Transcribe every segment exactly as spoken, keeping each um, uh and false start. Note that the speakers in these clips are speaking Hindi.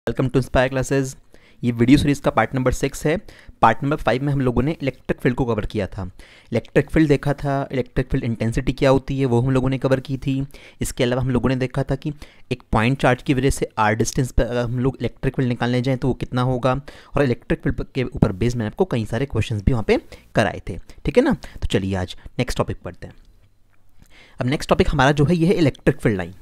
Welcome to inspire classes. ये वीडियो सीरीज़ का पार्ट नंबर सिक्स है। पार्ट नंबर फाइव में हम लोगों ने इलेक्ट्रिक फील्ड को कवर किया था। इलेक्ट्रिक फील्ड देखा था, इलेक्ट्रिक फील्ड इंटेंसिटी क्या होती है वो हम लोगों ने कवर की थी। इसके अलावा हम लोगों ने देखा था कि एक पॉइंट चार्ज की वजह से आर डिस्टेंस पर अगर हम लोग इलेक्ट्रिक फील्ड निकालने जाएँ तो वो कितना होगा, और इलेक्ट्रिक फील्ड के ऊपर बेस मैंने आपको कई सारे क्वेश्चन भी वहाँ पर कराए थे। ठीक है ना। तो चलिए आज नेक्स्ट टॉपिक पढ़ते हैं। अब नेक्स्ट टॉपिक हमारा जो है ये है इलेक्ट्रिक फील्ड लाइन।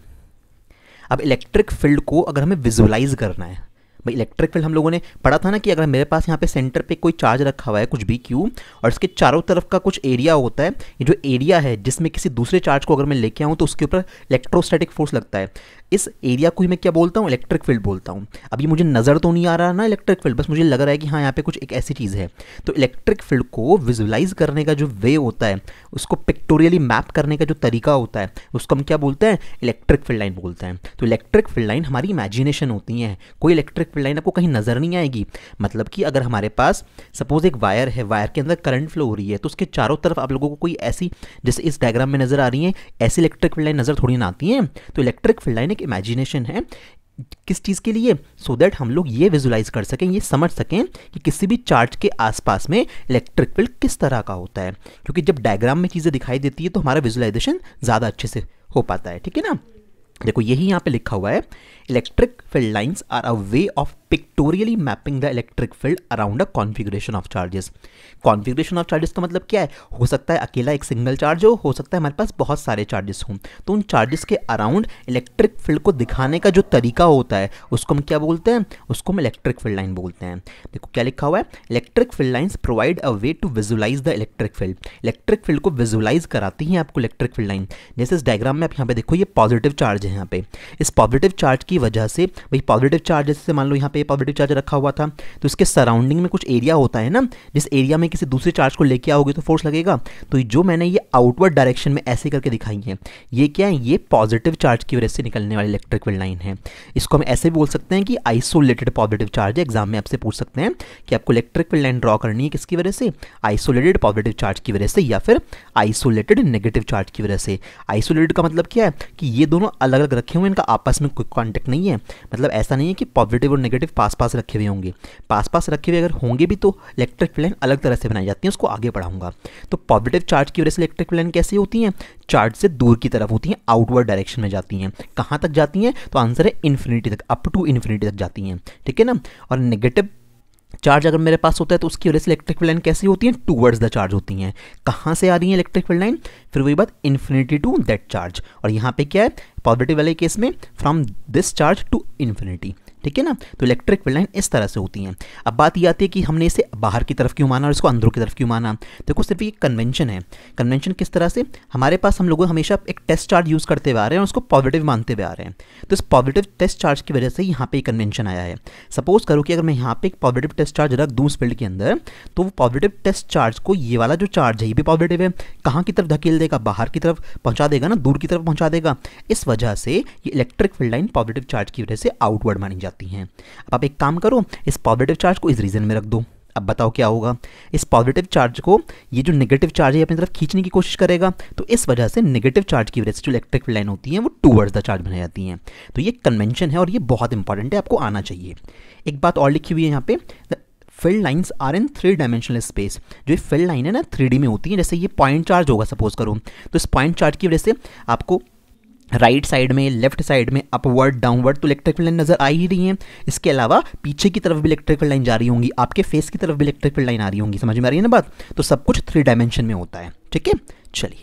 अब इलेक्ट्रिक फील्ड को अगर हमें विजुअलाइज करना है, भाई इलेक्ट्रिक फील्ड हम लोगों ने पढ़ा था ना कि अगर मेरे पास यहाँ पे सेंटर पे कोई चार्ज रखा हुआ है कुछ भी क्यू, और इसके चारों तरफ का कुछ एरिया होता है, ये जो एरिया है जिसमें किसी दूसरे चार्ज को अगर मैं लेके आऊँ तो उसके ऊपर इलेक्ट्रोस्टैटिक फोर्स लगता है। इस एरिया को ही मैं क्या बोलता हूँ, इलेक्ट्रिक फील्ड बोलता हूँ। अब ये मुझे नज़र तो नहीं आ रहा ना इलेक्ट्रिक फील्ड, बस मुझे लग रहा है कि हाँ यहाँ पे कुछ एक ऐसी चीज़ है। तो इलेक्ट्रिक फील्ड को विजुअलाइज करने का जो वे होता है, उसको पिक्टोरियली मैप करने का जो तरीका होता है, उसको हम क्या बोलते हैं, इलेक्ट्रिक फील्ड लाइन बोलते हैं। तो इलेक्ट्रिक फील्ड लाइन हमारी इमेजिनेशन होती है। कोई इलेक्ट्रिक फील्ड लाइन आपको कहीं नज़र नहीं आएगी। मतलब कि अगर हमारे पास सपोज एक वायर है, वायर के अंदर करंट फ्लो हो रही है, तो उसके चारों तरफ आप लोगों को कोई ऐसी, जैसे इस डायग्राम में नज़र आ रही है, ऐसी इलेक्ट्रिक फील्ड लाइन नज़र थोड़ी ना आती है। तो इलेक्ट्रिक फील्ड लाइन एक इमेजिनेशन है। किस चीज़ के लिए? सो दैट हम लोग ये विजुलाइज कर सकें, ये समझ सकें कि किसी भी चार्ज के आसपास में इलेक्ट्रिक फील्ड किस तरह का होता है। क्योंकि जब डायग्राम में चीज़ें दिखाई देती है तो हमारा विजुलाइजेशन ज़्यादा अच्छे से हो पाता है। ठीक है ना। देखो यही यहाँ पे लिखा हुआ है, electric field lines are a way of pictorially mapping the electric field around a configuration of charges. Configuration of charges का मतलब क्या है? हो सकता है अकेला एक सिंगल चार्ज हो, हो सकता है हमारे पास बहुत सारे चार्जेस हों। तो उन चार्जेस के अराउंड इलेक्ट्रिक फील्ड को दिखाने का जो तरीका होता है उसको हम क्या बोलते हैं, उसको हम इलेक्ट्रिक फील्ड लाइन बोलते हैं। देखो क्या लिखा हुआ है, electric field lines provide a way to visualize the electric field. Electric field को विजुलाइज कराती हैं आपको इलेक्ट्रिक फील्ड लाइन। जैसे इस डायग्राम में आप यहाँ पे देखो, ये पॉजिटिव चार्ज है यहाँ पे। इस पॉजिटिव चार्ज की वजह से, भाई पॉजिटिव चार्ज जैसे मान लो यहाँ पे पॉजिटिव चार्ज रखा हुआ था, तो इसके सराउंडिंग में कुछ एरिया होता है ना, जिस एरिया में किसी दूसरे चार्ज को लेके आओगे तो फोर्स लगेगा। तो जो मैंने ये आउटवर्ड डायरेक्शन में ऐसे करके दिखाई है, ये क्या है, ये पॉजिटिव चार्ज की वजह से निकलने वाली इलेक्ट्रिक फील्ड लाइन है। इसको हम ऐसे भी बोल सकते हैं कि आइसोलेटेड पॉजिटिव चार्ज है। एग्जाम में आपसे पूछ सकते हैं कि आपको इलेक्ट्रिक फील्ड लाइन ड्रॉ करनी है किसकी वजह से, आइसोलेटेड पॉजिटिव चार्ज की वजह से या फिर आइसोलेटेड नेगेटिव चार्ज की वजह से। आइसोलेटेड का मतलब क्या है कि ये दोनों अलग अलग रखे हुए हैं, इनका आपस में कोई कॉन्टेक्ट नहीं है। मतलब ऐसा नहीं है कि पॉजिटिव और नेगेटिव पास पास रखे हुए होंगे, पास पास रखे हुए अगर होंगे भी तो इलेक्ट्रिक फील्ड लाइन अलग तरह से बनाई जाती है, उसको आगे पढ़ाऊंगा। तो पॉजिटिव चार्ज की वजह से इलेक्ट्रिक फील्ड लाइन कैसी होती हैं, चार्ज से दूर की तरफ होती हैं, आउटवर्ड डायरेक्शन में जाती हैं। कहाँ तक जाती हैं? तो आंसर है इन्फिनिटी तक, अप टू इन्फिनिटी तक जाती हैं। ठीक है ना। और नेगेटिव चार्ज अगर मेरे पास होता है तो उसकी वजह से इलेक्ट्रिक फील्ड लाइन कैसी होती है, टूवर्ड्स द चार्ज होती हैं। कहाँ से आ रही है इलेक्ट्रिक फील्ड लाइन? फिर वही बात, इन्फिनिटी टू दैट चार्ज। और यहाँ पे क्या है, पॉजिटिव वाले केस में from this charge to infinity. ठीक है ना। तो इलेक्ट्रिक फील्ड लाइन इस तरह से होती हैं। अब बात ये आती है कि हमने इसे बाहर की तरफ क्यों माना और इसको अंदरों की तरफ क्यों माना। देखो सिर्फ एक कन्वेंशन है। कन्वेंशन किस तरह से, हमारे पास हम लोग हमेशा एक टेस्ट चार्ज यूज़ करते हुए आ रहे हैं और उसको पॉजिटिव मानते हुए आ रहे हैं। तो इस पॉजिटिव टेस्ट चार्ज की वजह से यहाँ पे कन्वेंशन आया है। सपोज करो कि अगर मैं यहाँ पे एक पॉजिटिव टेस्ट चार्ज रख दूँ उस फील्ड के अंदर, तो वो पॉजिटिव टेस्ट चार्ज को ये वाला जो चार्ज है ये भी पॉजिटिव है, कहाँ की तरफ धकेल देगा, बाहर की तरफ पहुँचा देगा ना, दूर की तरफ पहुँचा देगा। इस वजह से ये electric field line positive charge की वजह से आउटवर्ड मानी जाती हैं। अब आप एक काम करो, इस पॉजिटिव चार्ज को इस रीजन में रख दो। अब बताओ क्या होगा, इस पॉजिटिव चार्ज को ये जो नेगेटिव चार्ज है अपनी तरफ खींचने की कोशिश करेगा। तो इस वजह से नेगेटिव चार्ज की वजह से जो इलेक्ट्रिक फील्ड लाइन होती है वो टूवर्ड्स द चार्ज बन जाती हैं। तो ये कन्वेंशन है और ये बहुत इंपॉर्टेंट है, आपको आना चाहिए। एक बात और लिखी हुई है यहाँ पे, field lines are in three dimensional space. जो ये फील्ड लाइन है ना थ्री डी में होती है। जैसे ये पॉइंट चार्ज होगा सपोज करो, तो इस पॉइंट चार्ज की वजह से आपको राइट साइड में, लेफ्ट साइड में, अपवर्ड डाउनवर्ड तो इलेक्ट्रिक फील्ड लाइन नजर आ ही रही है। इसके अलावा पीछे की तरफ भी इलेक्ट्रिक फील्ड लाइन जा रही होंगी, आपके फेस की तरफ भी इलेक्ट्रिक फील्ड लाइन आ रही होंगी। समझ में आ रही है ना बात। तो सब कुछ थ्री डायमेंशन में होता है। ठीक है। चलिए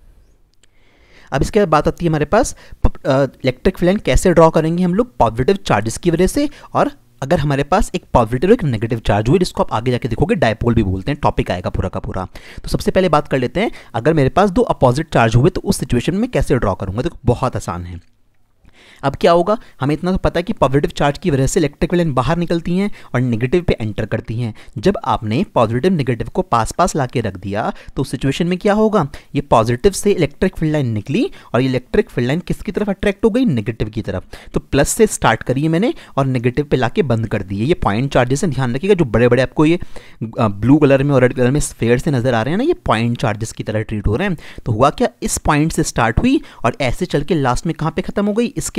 अब इसके बाद बात आती है हमारे पास इलेक्ट्रिक फील्ड लाइन कैसे ड्रॉ करेंगे हम लोग, पॉजिटिव चार्जेस की वजह से। और अगर हमारे पास एक पॉजिटिव एक नेगेटिव चार्ज हुई, जिसको आप आगे जाके देखोगे डायपोल भी बोलते हैं, टॉपिक आएगा पूरा का पूरा। तो सबसे पहले बात कर लेते हैं, अगर मेरे पास दो अपोजिट चार्ज हुए तो उस सिचुएशन में कैसे ड्रॉ करूंगा। देखो बहुत आसान है। अब क्या होगा, हमें इतना तो पता है कि पॉजिटिव चार्ज की वजह से इलेक्ट्रिक फील्ड लाइन बाहर निकलती हैं और नेगेटिव पे एंटर करती हैं। जब आपने पॉजिटिव नेगेटिव को पास पास ला के रख दिया तो उस सिचुएशन में क्या होगा, ये पॉजिटिव से इलेक्ट्रिक फील्ड लाइन निकली और ये इलेक्ट्रिक फील्ड लाइन किसकी तरफ अट्रैक्ट हो गई, नेगेटिव की तरफ। तो प्लस से स्टार्ट करिए मैंने और नेगेटिव पे ला के बंद कर दिए। ये पॉइंट चार्जेस हैं, ध्यान रखिएगा। जो बड़े बड़े आपको ये ब्लू कलर में और रेड कलर में स्फेयर से नजर आ रहे हैं ना, ये पॉइंट चार्जेस की तरह ट्रीट हो रहे हैं। तो हुआ क्या, इस पॉइंट से स्टार्ट हुई और ऐसे चल के लास्ट में कहाँ पे खत्म हो गई, इसके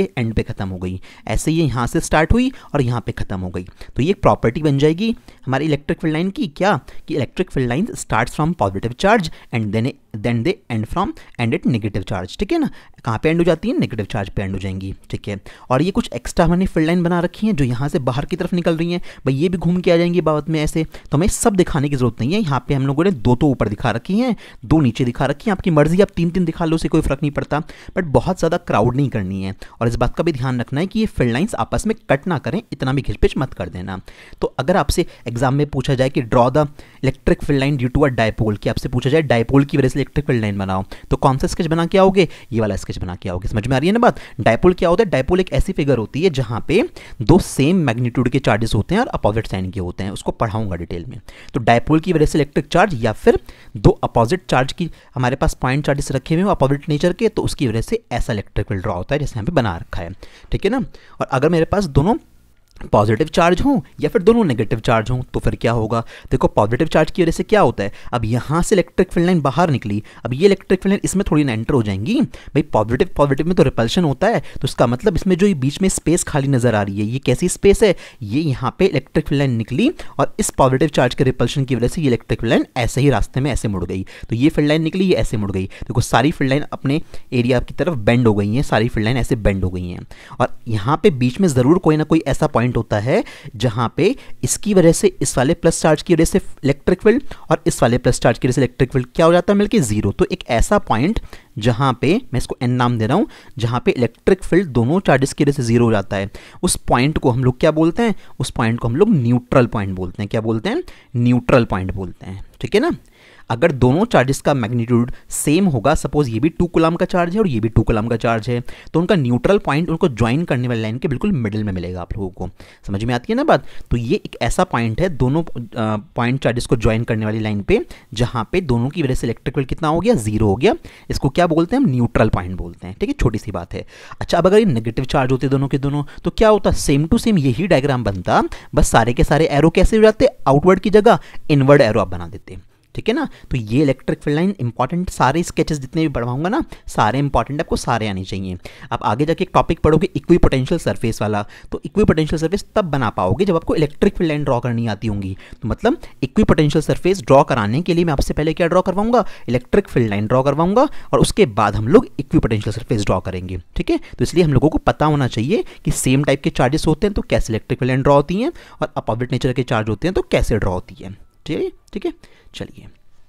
से एंड पे खत्म हो गई, ऐसे ये यहाँ से स्टार्ट हुई और यहाँ पे खत्म हो गई। तो ये एक प्रॉपर्टी बन जाएगी हमारी इलेक्ट्रिक फील्ड लाइन की, क्या कि electric field line starts from positive charge and then then they end from end at negative charge, ठीक है ना। कहाँ पे एंड हो जाती है? नेगेटिव चार्ज पे एंड हो जाएंगी, ठीक है। और ये कुछ एक्स्ट्रा हमने फील्ड लाइन बना रखी है जो यहाँ से बाहर की तरफ निकल रही हैं, भाई ये भी घूम के आ जाएंगी बाद में ऐसे, तो हमें सब दिखाने की जरूरत नहीं है। यहाँ पे हम लोगों ने दो तो ऊपर दिखा रखी हैं, दो नीचे दिखा रखी हैं, आपकी मर्जी, आप तीन तीन दिखा लो, उसे कोई फर्क नहीं पड़ता, बट बहुत ज़्यादा क्राउड नहीं करनी है। और इस बात का भी ध्यान रखना है कि ये फील्ड लाइंस आपस में कट ना करें, इतना भी घिचपिच मत कर देना। तो अगर आपसे एग्जाम में पूछा जाए कि draw the electric field line due to a dipole, कि आपसे पूछा जाए डायपोल की वजह से इलेक्ट्रिक फील्ड लाइन बनाओ, तो कौन सा स्केच बना के आओगे? ये वाला स्केच बना के आओगे। समझ में आ रही है ना बात? डायपोल क्या होता है? डायपोल एक ऐसी फिगर होती है जहां पे दो सेम मैग्नीट्यूड के चार्जेस होते हैं और अपोजिट साइन के होते हैं, उसको पढ़ाऊंगा डिटेल में। तो डायपोल की वजह से इलेक्ट्रिक चार्ज या फिर दो अपोजिट चार्ज की हमारे पास पॉइंट चार्जेस रखे हुए हैं अपोजिट नेचर के, तो उसकी वजह से ऐसा इलेक्ट्रिक फील्ड ड्रॉ होता है जैसे यहाँ पे बना रखा है, ठीक है ना। और अगर मेरे पास दोनों पॉजिटिव चार्ज हो या फिर दोनों नेगेटिव चार्ज हो तो फिर क्या होगा? देखो पॉजिटिव चार्ज की वजह से क्या होता है, अब यहाँ से इलेक्ट्रिक फील्ड लाइन बाहर निकली, अब ये इलेक्ट्रिक फील्ड लाइन इसमें थोड़ी ना एंटर हो जाएंगी, भाई पॉजिटिव पॉजिटिव में तो रिपल्शन होता है, तो इसका मतलब इसमें जो ये बीच में स्पेस खाली नजर आ रही है, ये कैसी स्पेस है? ये यहाँ पे इलेक्ट्रिक फील्ड लाइन निकली और इस पॉजिटिव चार्ज के रिपल्शन की वजह से ये इलेक्ट्रिक फील्ड लाइन ऐसे ही रास्ते में ऐसे मुड़ गई, तो ये फील्ड लाइन निकली, ये ऐसे मुड़ गई। देखो सारी फील्ड लाइन अपने एरिया की तरफ बेंड हो गई हैं, सारी फील्ड लाइन ऐसे बेंड हो गई हैं, और यहाँ पे बीच में जरूर कोई ना कोई ऐसा पॉइंट होता है जहां पे इसकी वजह से इस वाले प्लस चार्ज की वजह से इलेक्ट्रिक फील्ड और इस वाले प्लस चार्ज की वजह से इलेक्ट्रिक फील्ड क्या हो जाता है? मिलके जीरो। तो एक ऐसा पॉइंट जहां पे मैं इसको एन नाम दे रहा हूं, जहां पे इलेक्ट्रिक फील्ड दोनों चार्जेस की वजह से जीरो हो जाता है, उस पॉइंट को हम लोग क्या बोलते हैं? उस पॉइंट को हम लोग न्यूट्रल पॉइंट बोलते हैं। क्या बोलते हैं? न्यूट्रल पॉइंट बोलते हैं, ठीक है ना। अगर दोनों चार्जेस का मैग्नीट्यूड सेम होगा, सपोज ये भी टू कूलम का चार्ज है और ये भी टू कूलम का चार्ज है, तो उनका न्यूट्रल पॉइंट उनको ज्वाइन करने वाली लाइन के बिल्कुल मिडिल में मिलेगा। आप लोगों को समझ में आती है ना बात? तो ये एक ऐसा पॉइंट है दोनों पॉइंट चार्जेस को ज्वाइन करने वाली लाइन पे, जहां पे दोनों की वजह से इलेक्ट्रिक फील्ड कितना हो गया? जीरो हो गया। इसको क्या बोलते हैं? हम न्यूट्रल पॉइंट बोलते हैं, ठीक है। छोटी सी बात है। अच्छा, अब अगर ये नेगेटिव चार्ज होते दोनों के दोनों, तो क्या होता? सेम टू सेम यही डायग्राम बनता, बस सारे के सारे एरो कैसे हो जाते? आउटवर्ड की जगह इनवर्ड एरो आप बना देते, ठीक है ना। तो ये इलेक्ट्रिक फील्ड लाइन इंपॉर्टेंट, सारे स्केचेस जितने भी पढ़वाऊंगा ना सारे इंपॉर्टेंट, आपको सारे आने चाहिए। आप आगे जाके एक टॉपिक पढ़ोगे इक्वी पोटेंशियल सरफेस वाला, तो इक्वी पोटेंशियल सरफेस तब बना पाओगे जब आपको इलेक्ट्रिक फील्ड लाइन ड्रॉ करनी आती होंगी। तो मतलब इक्वी पोटेंशियल सरफेस ड्रॉ कराने के लिए मैं आपसे पहले क्या ड्रॉ करवाऊंगा? इलेक्ट्रिक फील्ड लाइन ड्रॉ करवाऊंगा, और उसके बाद हम लोग इक्वी पोटेंशियल सरफेस ड्रॉ करेंगे, ठीक है। तो इसलिए हम लोगों को पता होना चाहिए कि सेम टाइप के चार्जेस होते हैं तो कैसे इलेक्ट्रिक फील्ड लाइन ड्रॉ होती हैं, और अपोजिट नेचर के चार्ज होते हैं तो कैसे ड्रॉ होती है, ठीक है। चलिए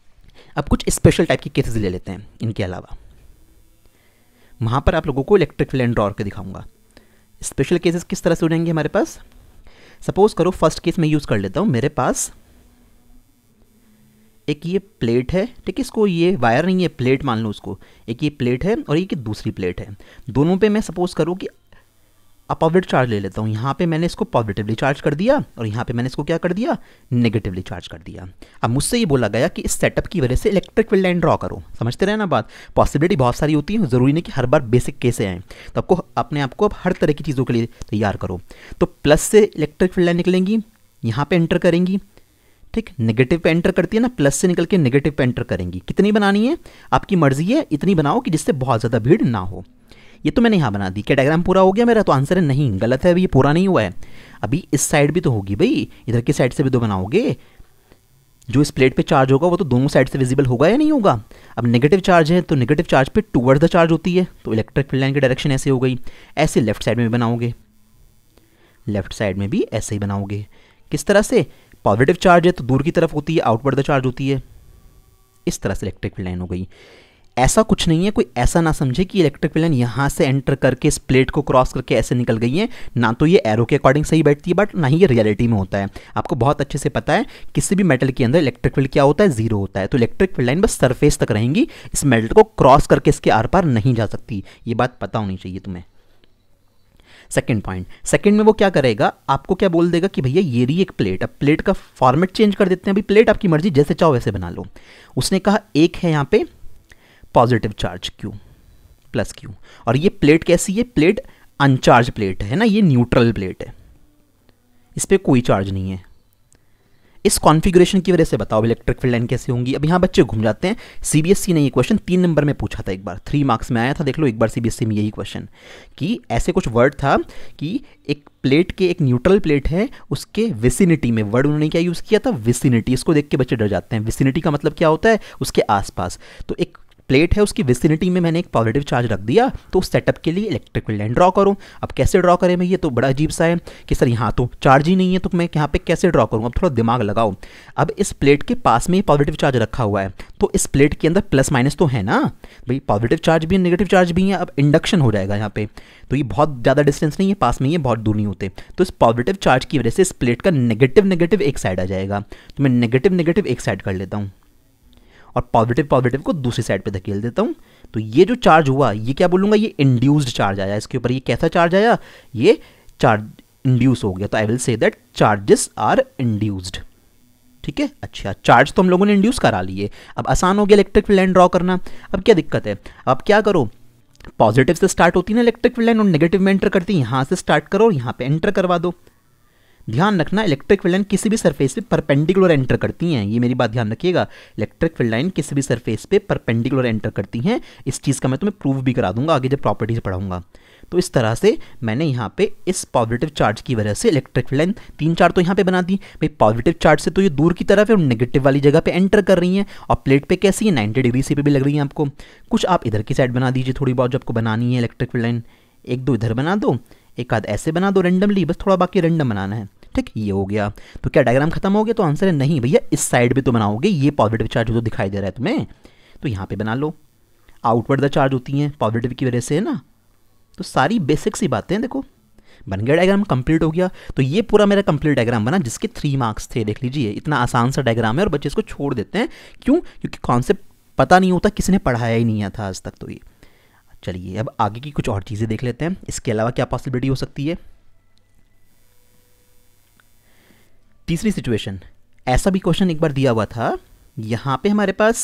अब कुछ स्पेशल टाइप के केसेस ले लेते हैं। इनके अलावा वहां पर आप लोगों को इलेक्ट्रिक फील्ड लाइन ड्रॉ करके दिखाऊंगा। स्पेशल केसेस किस तरह से हो जाएंगे हमारे पास? सपोज करो फर्स्ट केस में यूज कर लेता हूं, मेरे पास एक ये प्लेट है, ठीक है, इसको ये वायर नहीं है, प्लेट मान लो उसको, एक ये प्लेट है और एक दूसरी प्लेट है, दोनों पे मैं सपोज करूँ कि अपोजिट चार्ज ले लेता हूँ। यहाँ पे मैंने इसको पॉजिटिवली चार्ज कर दिया और यहाँ पे मैंने इसको क्या कर दिया? नेगेटिवली चार्ज कर दिया। अब मुझसे ये बोला गया कि इस सेटअप की वजह से इलेक्ट्रिक फील्ड लाइन ड्रॉ करो। समझते रहे ना बात? पॉसिबिलिटी बहुत सारी होती है, जरूरी नहीं कि हर बार बेसिक केस आए, तो आपको अपने आप को अब हर तरह की चीज़ों के लिए तैयार करो। तो प्लस से इलेक्ट्रिक फील्ड लाइन निकलेंगी, यहाँ पे एंटर करेंगी, ठीक, नेगेटिव पे एंटर करती है ना, प्लस से निकल के नेगेटिव पे एंटर करेंगी। कितनी बनानी है? आपकी मर्जी है, इतनी बनाओ कि जिससे बहुत ज़्यादा भीड़ ना हो। ये तो मैंने यहाँ बना दी। क्या डायग्राम पूरा हो गया मेरा? तो आंसर है नहीं, गलत है, अभी ये पूरा नहीं हुआ है। अभी इस साइड भी तो होगी भाई, इधर की साइड से भी तो बनाओगे। जो इस प्लेट पे चार्ज होगा वो तो दोनों साइड से विजिबल होगा या नहीं होगा? अब नेगेटिव चार्ज है तो नेगेटिव चार्ज पे टूवर्ड्स द चार्ज होती है, तो इलेक्ट्रिक फील्ड लाइन की डायरेक्शन ऐसे हो गई। ऐसे लेफ्ट साइड में भी बनाओगे, लेफ्ट साइड में भी ऐसे ही बनाओगे। किस तरह से? पॉजिटिव चार्ज है तो दूर की तरफ होती है, आउटवर्ड द चार्ज होती है। इस तरह से इलेक्ट्रिक फील्ड लाइन हो गई। ऐसा कुछ नहीं है, कोई ऐसा ना समझे कि इलेक्ट्रिक फील्ड लाइन यहाँ से एंटर करके इस प्लेट को क्रॉस करके ऐसे निकल गई है। ना तो ये एरो के अकॉर्डिंग सही बैठती है, बट ना ही ये रियलिटी में होता है। आपको बहुत अच्छे से पता है किसी भी मेटल के अंदर इलेक्ट्रिक फील्ड क्या होता है? जीरो होता है। तो इलेक्ट्रिक फील्ड लाइन बस सरफेस तक रहेंगी, इस मेटल को क्रॉस करके इसके आर पार नहीं जा सकती। ये बात पता होनी चाहिए तुम्हें। सेकंड पॉइंट, सेकंड में वो क्या करेगा? आपको क्या बोल देगा कि भैया ये रही एक प्लेट। अब प्लेट का फॉर्मेट चेंज कर देते हैं, अभी प्लेट आपकी मर्जी, जैसे चाहो वैसे बना लो। उसने कहा एक है यहाँ पे positive charge Q plus Q, और ये प्लेट कैसी है? प्लेट अनचार्ज प्लेट है ना, ये न्यूट्रल प्लेट है, इस पर कोई चार्ज नहीं है। इस कॉन्फ़िगरेशन की वजह से बताओ इलेक्ट्रिक फील्ड लाइन कैसे होंगी। अब यहाँ बच्चे घूम जाते हैं। सीबीएसई ने ये क्वेश्चन तीन नंबर में पूछा था, एक बार थ्री मार्क्स में आया था, देख लो एक बार सीबीएसई में यही क्वेश्चन, कि ऐसे कुछ वर्ड था कि एक प्लेट के, एक न्यूट्रल प्लेट है, उसके विसिनिटी में, वर्ड उन्होंने क्या यूज़ किया था, विसिनिटी। इसको देख के बच्चे डर जाते हैं। विसिनिटी का मतलब क्या होता है, उसके आसपास। तो एक प्लेट है, उसकी विसिनिटी में मैंने एक पॉजिटिव चार्ज रख दिया, तो उस सेटअप के लिए इलेक्ट्रिक फील्ड लाइन ड्रॉ करूँ। अब कैसे ड्रॉ करें मैं, ये तो बड़ा अजीब सा है कि सर यहाँ तो चार्ज ही नहीं है, तो मैं यहाँ पे कैसे ड्रॉ करूँ। अब थोड़ा दिमाग लगाओ। अब इस प्लेट के पास में ही पॉजिटिव चार्ज रखा हुआ है, तो इस प्लेट के अंदर प्लस माइनस तो है ना भाई, पॉजिटिव चार्ज भी है, नेगेटिव चार्ज भी है। अब इंडक्शन हो जाएगा यहाँ पे, तो ये बहुत ज़्यादा डिस्टेंस नहीं है, पास में ही है, बहुत दूर नहीं होते। तो इस पॉजिटिव चार्ज की वजह से इस प्लेट का नेगेटिव नेगेटिव एक साइड आ जाएगा, तो मैं नेगेटिव नेगेटिव एक साइड कर लेता हूँ और पॉजिटिव पॉजिटिव को दूसरी साइड पे धकेल देता हूँ। तो ये जो चार्ज हुआ, ये क्या बोलूँगा, ये इंड्यूस्ड चार्ज आया इसके ऊपर। ये कैसा चार्ज आया, ये चार्ज इंड्यूस हो गया। तो I will say that charges are induced. ठीक है, अच्छा, चार्ज तो हम लोगों ने इंड्यूस करा लिए। अब आसान हो गया इलेक्ट्रिक फील्ड लाइन ड्रॉ करना। अब क्या दिक्कत है, अब क्या करो, पॉजिटिव से स्टार्ट होती है ना इलेक्ट्रिक फील्ड लाइन और नेगेटिव में एंटर करती है, यहाँ से स्टार्ट करो और यहाँ पे एंटर करवा दो। ध्यान रखना, इलेक्ट्रिक फील्ड लाइन किसी भी सरफेस पे परपेंडिकुलर एंटर करती हैं, ये मेरी बात ध्यान रखिएगा। इलेक्ट्रिक फील्ड लाइन किसी भी सरफेस पे परपेंडिकुलर एंटर करती हैं। इस चीज़ का मैं तुम्हें प्रूव भी करा दूंगा आगे जब प्रॉपर्टीज पढ़ाऊंगा। तो इस तरह से मैंने यहाँ पे इस पॉजिटिव चार्ज की वजह से इलेक्ट्रिक फील्ड लाइन तीन चार तो यहाँ पे बना दी भाई। पॉजिटिव चार्ज से तो ये दूर की तरफ है और नेगेटिव वाली जगह पे एंटर कर रही हैं, और प्लेट पे कैसी है, नाइन्टी डिग्री से पे भी लग रही है आपको। कुछ आप इधर की साइड बना दीजिए थोड़ी बहुत, जो आपको बनानी है इलेक्ट्रिक फील्ड लाइन। एक दो इधर बना दो, एक आध ऐसे बना दो रेंडमली, बस थोड़ा बाकी रेंडम बनाना है। ठीक, ये हो गया। तो क्या डायग्राम खत्म हो गया, तो आंसर है नहीं भैया, इस साइड पे तो बनाओगे, ये पॉजिटिव चार्ज जो दिखाई दे रहा है तुम्हें, तो यहाँ पे बना लो। आउटवर्ड द चार्ज होती हैं पॉजिटिव की वजह से, है ना। तो सारी बेसिक सी बातें देखो, बन गया डायग्राम, कंप्लीट हो गया। तो ये पूरा मेरा कंप्लीट डायग्राम बना, जिसके थ्री मार्क्स थे। देख लीजिए, इतना आसान सा डायग्राम है और बच्चे इसको छोड़ देते हैं। क्यों, क्योंकि कॉन्सेप्ट पता नहीं होता, किसी ने पढ़ाया ही नहीं था आज तक। तो ये चलिए अब आगे की कुछ और चीज़ें देख लेते हैं, इसके अलावा क्या पॉसिबिलिटी हो सकती है। तीसरी सिचुएशन, ऐसा भी क्वेश्चन एक बार दिया हुआ था। यहां पे हमारे पास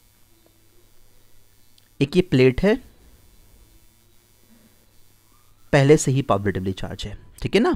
एक ये प्लेट है, पहले से ही पॉजिटिवली चार्ज है, ठीक है ना।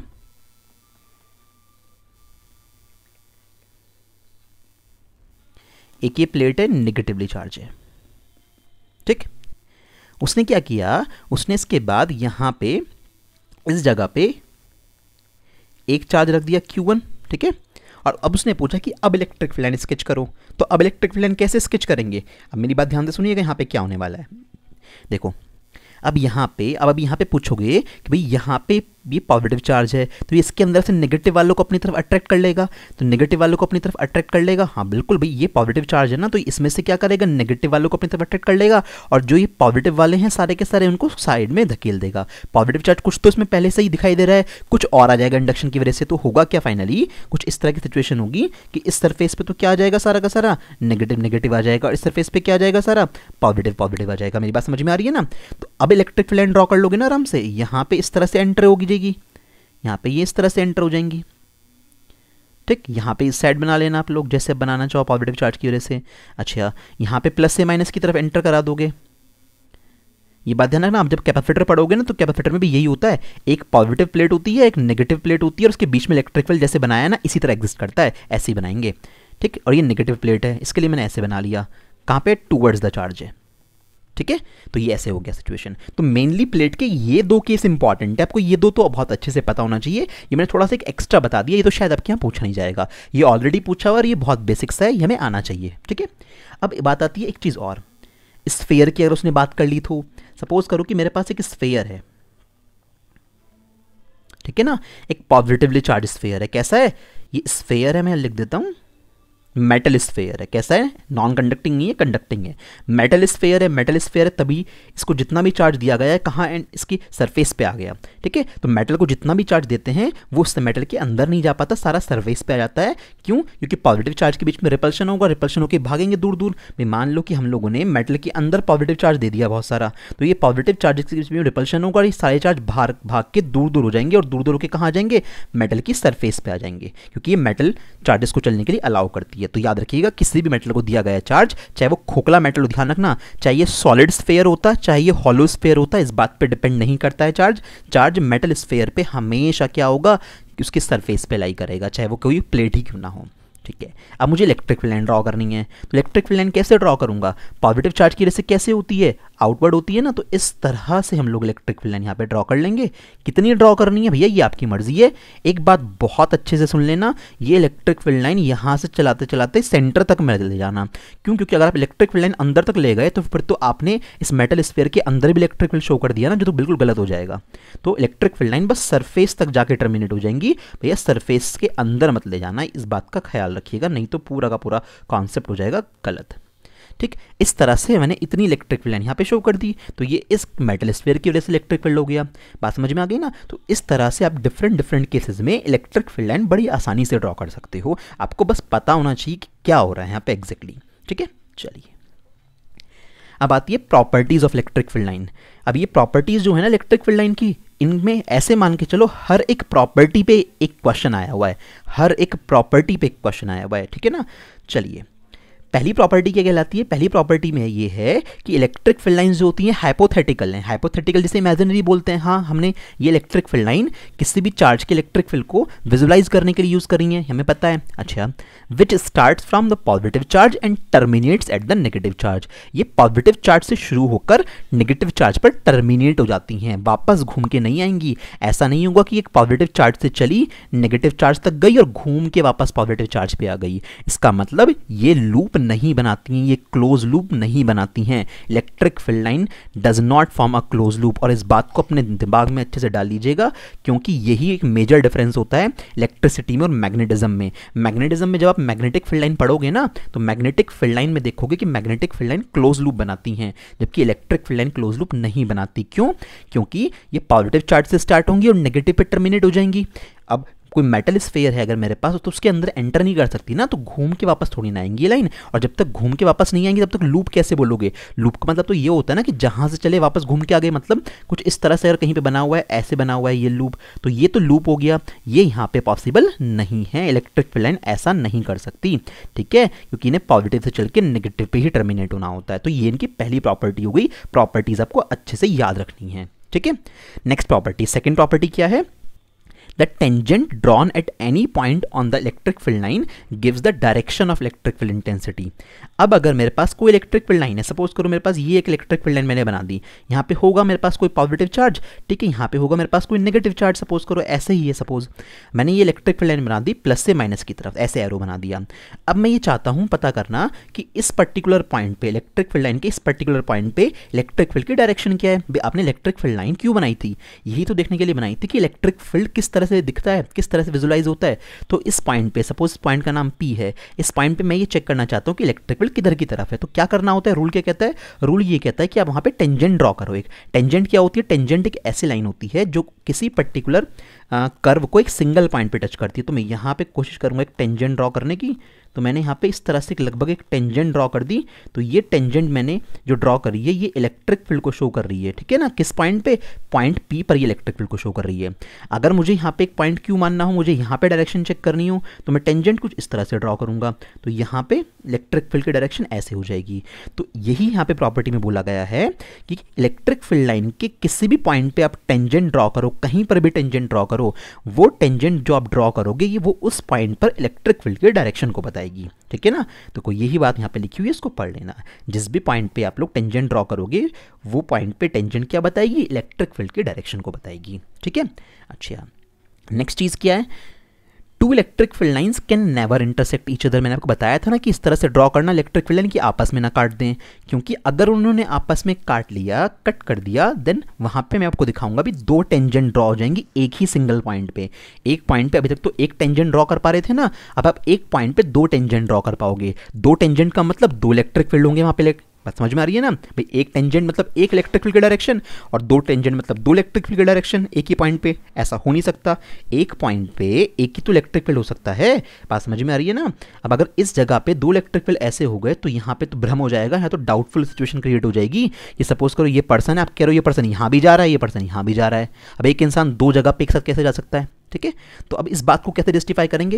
एक ये प्लेट है, नेगेटिवली चार्ज है, ठीक। उसने क्या किया, उसने इसके बाद यहां पे इस जगह पे एक चार्ज रख दिया क्यू वन, ठीक है। और अब उसने पूछा कि अब इलेक्ट्रिक फील्ड लाइन स्केच करो। तो अब इलेक्ट्रिक फील्ड लाइन कैसे स्केच करेंगे, अब मेरी बात ध्यान से सुनिएगा, यहाँ पे क्या होने वाला है। देखो अब यहाँ पे, अब अब यहाँ पे पूछोगे कि भाई यहाँ पे ये पॉजिटिव चार्ज है, तो इसके अंदर से नेगेटिव वालों को अपनी तरफ अट्रैक्ट कर लेगा, तो नेगेटिव वालों को अपनी तरफ अट्रैक्ट कर लेगा। हाँ बिल्कुल भाई, ये पॉजिटिव चार्ज है ना, तो इसमें से क्या करेगा, नेगेटिव वालों को अपनी तरफ अट्रैक्ट कर लेगा, और जो ये पॉजिटिव वाले हैं सारे के सारे, उनको साइड में धकेल देगा। पॉजिटिव चार्ज कुछ तो इसमें पहले से ही दिखाई दे रहा है, कुछ और आ जाएगा इंडक्शन की वजह से। तो होगा क्या, फाइनली कुछ इस तरह की सिचुएशन होगी कि इस सरफेस पे तो क्या आ जाएगा, सारा का सारा नेगेटिव नेगेटिव आ जाएगा, और इस सरफेस पे क्या आ जाएगा, सारा पॉजिटिव पॉजिटिव आ जाएगा। मेरी बात समझ में आ रही है ना। तो अब इलेक्ट्रिक फील्ड लाइन ड्रॉ कर लोगे ना आराम से, यहाँ पे इस तरह से एंटर होगी जाएगी, यहाँ पे ये इस तरह से एंटर हो जाएंगी, ठीक। यहाँ पे इस साइड बना लेना आप लोग, जैसे बनाना चाहो पॉजिटिव चार्ज की वजह से। अच्छा, यहाँ पे प्लस से माइनस की तरफ एंटर करा दोगे। ये बात ध्यान रखना, आप जब कैपेसिटर पढ़ोगे ना, तो कैपेसिटर में भी यही होता है, एक पॉजिटिव प्लेट होती है, एक नेगेटिव प्लेट होती है, और उसके बीच में इलेक्ट्रिक फील्ड जैसे बनाया ना, इसी तरह एग्जिस्ट करता है, ऐसे ही बनाएंगे, ठीक। और ये नेगेटिव प्लेट है, इसके लिए मैंने ऐसे बना लिया, कहाँ पे, टूवर्ड्स द चार्ज है, ठीक है। तो ये ऐसे हो गया सिचुएशन। तो मेनली प्लेट के ये दो केस इंपॉर्टेंट है, आपको ये दो तो बहुत अच्छे से पता होना चाहिए। ये मैंने थोड़ा सा एक एक्स्ट्रा बता दिया, ये तो शायद आपके यहाँ पूछा नहीं जाएगा, ये ऑलरेडी पूछा हुआ और ये बहुत बेसिक्स है, ये हमें आना चाहिए, ठीक है। अब बात आती है एक चीज़ और, स्फेयर की अगर उसने बात कर ली तो सपोज करो कि मेरे पास एक स्फेयर है, ठीक है ना, एक पॉजिटिवली चार्ज स्फेयर है। कैसा है ये स्फेयर है, मैं लिख देता हूँ, मेटल स्फेयर है। कैसा है, नॉन कंडक्टिंग नहीं है, कंडक्टिंग है। मेटल स्फेयर है, मेटल स्फेयर है, तभी इसको जितना भी चार्ज दिया गया है कहाँ, एंड इसकी सरफेस पे आ गया, ठीक है। तो मेटल को जितना भी चार्ज देते हैं वो उस मेटल के अंदर नहीं जा पाता, सारा सरफेस पे आ जाता है। क्यों, क्योंकि पॉजिटिव चार्ज के बीच में रिपल्शन होगा, रिपल्शन होकर भागेंगे दूर दूर। मैं मान लो कि हम लोगों ने मेटल के अंदर पॉजिटिव चार्ज दे दिया बहुत सारा, तो ये पॉजिटिव चार्ज के बीच में रिपल्शन होगा और ये सारे चार्ज भाग भाग के दूर दूर हो जाएंगे, और दूर दूर होकर कहाँ आ जाएंगे, मेटल की सरफेस पे आ जाएंगे, क्योंकि ये मेटल चार्जेस को चलने के लिए अलाउ करती है। तो याद रखिएगा, किसी भी मेटल को दिया गया चार्ज, चाहे वो खोखला मेटल हो, ध्यान रखना, चाहे ये सॉलिड स्फेयर होता, चाहे ये हॉलो स्फेयर होता, इस बात पे डिपेंड नहीं करता है चार्ज। चार्ज मेटल स्फेयर पे हमेशा क्या होगा कि उसकी सरफेस पे लाई करेगा, चाहे वो कोई प्लेट ही क्यों ना हो, ठीक है। अब मुझे इलेक्ट्रिक फील्ड लाइन ड्रॉ करनी है, तो इलेक्ट्रिक फील्ड लाइन कैसे ड्रॉ करूंगा? पॉजिटिव चार्ज की वजह से कैसे होती है? आउटवर्ड होती है ना, तो इस तरह से हम लोग इलेक्ट्रिक फील्ड लाइन यहाँ पे ड्रॉ कर लेंगे। कितनी ड्रॉ करनी है भैया, ये आपकी मर्जी है। एक बात बहुत अच्छे से सुन लेना, ये इलेक्ट्रिक फील्ड लाइन यहाँ से चलाते चलाते सेंटर तक में ले जाना। क्यों? क्योंकि अगर आप इलेक्ट्रिक फील्ड लाइन अंदर तक ले गए तो फिर तो आपने इस मेटल स्फीयर के अंदर भी इलेक्ट्रिक फील्ड शो कर दिया ना, जो तो बिल्कुल गलत हो जाएगा। तो इलेक्ट्रिक फील्ड लाइन बस सरफेस तक जाके टर्मिनेट हो जाएंगी। भैया सरफेस के अंदर मत ले जाना, इस बात का ख्याल रखिएगा, नहीं तो पूरा का पूरा कॉन्सेप्ट हो जाएगा गलत। ठीक, इस तरह से मैंने इतनी इलेक्ट्रिक फील्ड लाइन यहाँ पे शो कर दी, तो ये इस मेटल स्फीयर की वजह से इलेक्ट्रिक फील्ड हो गया। बात समझ में आ गई ना? तो इस तरह से आप डिफरेंट डिफरेंट केसेस में इलेक्ट्रिक फील्ड लाइन बड़ी आसानी से ड्रॉ कर सकते हो। आपको बस पता होना चाहिए कि क्या हो रहा है यहाँ पे एग्जैक्टली। ठीक है, चलिए अब आती है properties of electric field line. अब ये प्रॉपर्टीज जो है ना इलेक्ट्रिक फील्ड लाइन की, इनमें ऐसे मान के चलो हर एक प्रॉपर्टी पे एक क्वेश्चन आया हुआ है, हर एक प्रॉपर्टी पे एक क्वेश्चन आया हुआ है। ठीक है ना? चलिए पहली प्रॉपर्टी क्या कहलाती है? पहली प्रॉपर्टी में ये है कि इलेक्ट्रिक फील्ड लाइंस जो होती हैं हाइपोथेटिकल हैं। हाइपोथेटिकल जिसे इमेजिनरी बोलते हैं। हाँ, हमने ये इलेक्ट्रिक फील्ड लाइन किसी भी चार्ज के इलेक्ट्रिक फील्ड को विजुलाइज करने के लिए यूज करी है, हमें पता है। अच्छा, which starts from the positive charge and terminates at the negative charge. ये पॉजिटिव चार्ज से शुरू होकर नेगेटिव चार्ज पर टर्मिनेट हो जाती हैं, वापस घूम के नहीं आएंगी। ऐसा नहीं होगा कि एक पॉजिटिव चार्ज से चली, नेगेटिव चार्ज तक गई और घूम के वापस पॉजिटिव चार्ज पे आ गई। इसका मतलब ये लूप नहीं बनाती हैं, ये क्लोज लूप नहीं बनाती हैं। Electric field line does not form a close loop, और इस बात को अपने दिमाग में अच्छे से डाल लीजिएगा, क्योंकि यही एक मेजर डिफरेंस होता है इलेक्ट्रिसिटी में और मैग्नेटिज्म में। मैग्नेटिज्म में जब आप मैग्नेटिक फील्ड लाइन पढ़ोगे ना, तो मैग्नेटिक फील्ड लाइन में देखोगे कि magnetic field line close loop बनाती हैं, जबकि electric field line close loop नहीं बनाती। क्यों? क्योंकि ये पॉजिटिव चार्ज से स्टार्ट होंगी और नेगेटिव पे टर्मिनेट हो जाएंगी। अब कोई मेटल स्फीयर है अगर मेरे पास, तो उसके अंदर एंटर नहीं कर सकती ना, तो घूम के वापस थोड़ी ना आएंगी लाइन। और जब तक घूम के वापस नहीं आएंगी तब तक लूप कैसे बोलोगे? लूप का मतलब तो ये होता है ना कि जहां से चले वापस घूम के आ गए, मतलब कुछ इस तरह से अगर कहीं पे बना हुआ है, ऐसे बना हुआ है ये लूप, तो ये तो लूप हो गया, ये यहाँ पे पॉसिबल नहीं है। इलेक्ट्रिक फील्ड लाइन ऐसा नहीं कर सकती, ठीक है, क्योंकि इन्हें पॉजिटिव से चल के नेगेटिव पे ही टर्मिनेट होना होता है। तो ये इनकी पहली प्रॉपर्टी हो गई। प्रॉपर्टीज आपको अच्छे से याद रखनी है, ठीक है। नेक्स्ट प्रॉपर्टी, सेकेंड प्रॉपर्टी क्या है? The tangent drawn at any point on the electric field line gives the direction of electric field intensity. अब अगर मेरे पास कोई इलेक्ट्रिक फील्ड लाइन है, सपोज करो मेरे पास ये एक इलेक्ट्रिक फील्ड लाइन मैंने बना दी, यहाँ पे होगा मेरे पास कोई पॉजिटिव चार्ज, ठीक है, यहाँ पे होगा मेरे पास कोई नेगेटिव चार्ज, सपोज करो ऐसे ही है। सपोज मैंने ये इलेक्ट्रिक फील्ड लाइन बना दी प्लस से माइनस की तरफ, ऐसे एरो बना दिया। अब मैं ये चाहता हूँ पता करना कि इस पर्टिकुलर पॉइंट पे, इलेक्ट्रिक फील्ड लाइन के इस पर्टिकुलर पॉइंट पे इलेक्ट्रिक फील्ड की डायरेक्शन क्या है। आपने इलेक्ट्रिक फील्ड लाइन क्यों बनाई थी? यही तो देखने के लिए बनाई थी कि इलेक्ट्रिक फील्ड किस तरह से दिखता है, किस तरह से विजुलाइज होता है। तो इस पॉइंट पे, सपोज पॉइंट का नाम P है, इस पॉइंट पे मैं ये चेक करना चाहता हूँ कि इलेक्ट्रिक फील्ड किधर की तरफ है। तो क्या करना होता है? रूल क्या कहता है? रूल ये कहता है कि आप वहाँ पे टेंजेंट ड्रॉ करो। एक टेंजेंट क्या होती है? टेंजेंट एक ऐसी लाइन होती है जो किसी पर्टिकुलर कर्व को एक सिंगल पॉइंट पे टच करती है। तो मैं यहाँ पे कोशिश करूँगा एक टेंजेंट ड्रॉ करने की, तो मैंने यहाँ पे इस तरह से लगभग एक टेंजेंट ड्रॉ कर दी। तो ये टेंजेंट मैंने जो ड्रॉ करी है ये इलेक्ट्रिक फील्ड को शो कर रही है, ठीक है ना। किस पॉइंट पे? पॉइंट P पर ये इलेक्ट्रिक फील्ड को शो कर रही है। अगर मुझे यहाँ पे एक पॉइंट Q मानना हो, मुझे यहाँ पे डायरेक्शन चेक करनी हो, तो मैं टेंजेंट कुछ इस तरह से ड्रॉ करूँगा, तो यहाँ पे इलेक्ट्रिक फील्ड की डायरेक्शन ऐसे हो जाएगी। तो यही यहाँ पे प्रॉपर्टी में बोला गया है कि इलेक्ट्रिक फील्ड लाइन के किसी भी पॉइंट पे आप टेंजेंट ड्रॉ करो, कहीं पर भी टेंजेंट ड्रॉ करो, वो टेंजेंट जो आप ड्रॉ करोगे ये वो उस पॉइंट पर इलेक्ट्रिक फील्ड की डायरेक्शन को बताएगी, ठीक है ना। तो कोई यही बात यहाँ पे लिखी हुई है, इसको पढ़ लेना। जिस भी पॉइंट पे आप लोग टेंजेंट ड्रॉ करोगे वो पॉइंट पे टेंजेंट क्या बताएगी? इलेक्ट्रिक फील्ड की डायरेक्शन को बताएगी, ठीक है। अच्छा, नेक्स्ट चीज क्या है? Two electric field lines can never intersect each other. मैंने आपको बताया था ना कि इस तरह से ड्रॉ करना इलेक्ट्रिक फील्ड लाइन की आपस में ना काट दें, क्योंकि अगर उन्होंने आपस में काट लिया, कट कर दिया, देन वहां पे मैं आपको दिखाऊंगा भी दो टेंजेंट ड्रॉ हो जाएंगी एक ही सिंगल पॉइंट पे। एक पॉइंट पे अभी तक तो एक टेंजेंट ड्रॉ कर पा रहे थे ना, अब आप एक पॉइंट पे दो टेंजेंट ड्रॉ कर पाओगे। दो टेंजेंट का मतलब दो इलेक्ट्रिक फील्ड होंगे वहां पे। बात समझ में आ रही है ना भाई? एक टेंजेंट मतलब एक इलेक्ट्रिक फील्ड की डायरेक्शन और दो टेंजेंट मतलब दो इलेक्ट्रिक फील्ड की डायरेक्शन एक ही पॉइंट पे। ऐसा हो नहीं सकता, एक पॉइंट पे एक ही तो इलेक्ट्रिक फील्ड हो सकता है। बात समझ में आ रही है ना? अब अगर इस जगह पे दो इलेक्ट्रिक फील्ड ऐसे हो गए तो यहाँ पे तो भ्रम हो जाएगा, यहाँ तो डाउटफुल सिचुएशन क्रिएट हो जाएगी। ये सपोज करो ये पर्सन है, आप कह रहे हो ये पर्सन यहाँ भी जा रहा है, ये पर्सन यहाँ भी जा रहा है। अब एक इंसान दो जगह पे एक साथ कैसे जा सकता है, ठीक है। तो अब इस बात को कैसे जस्टिफाई करेंगे?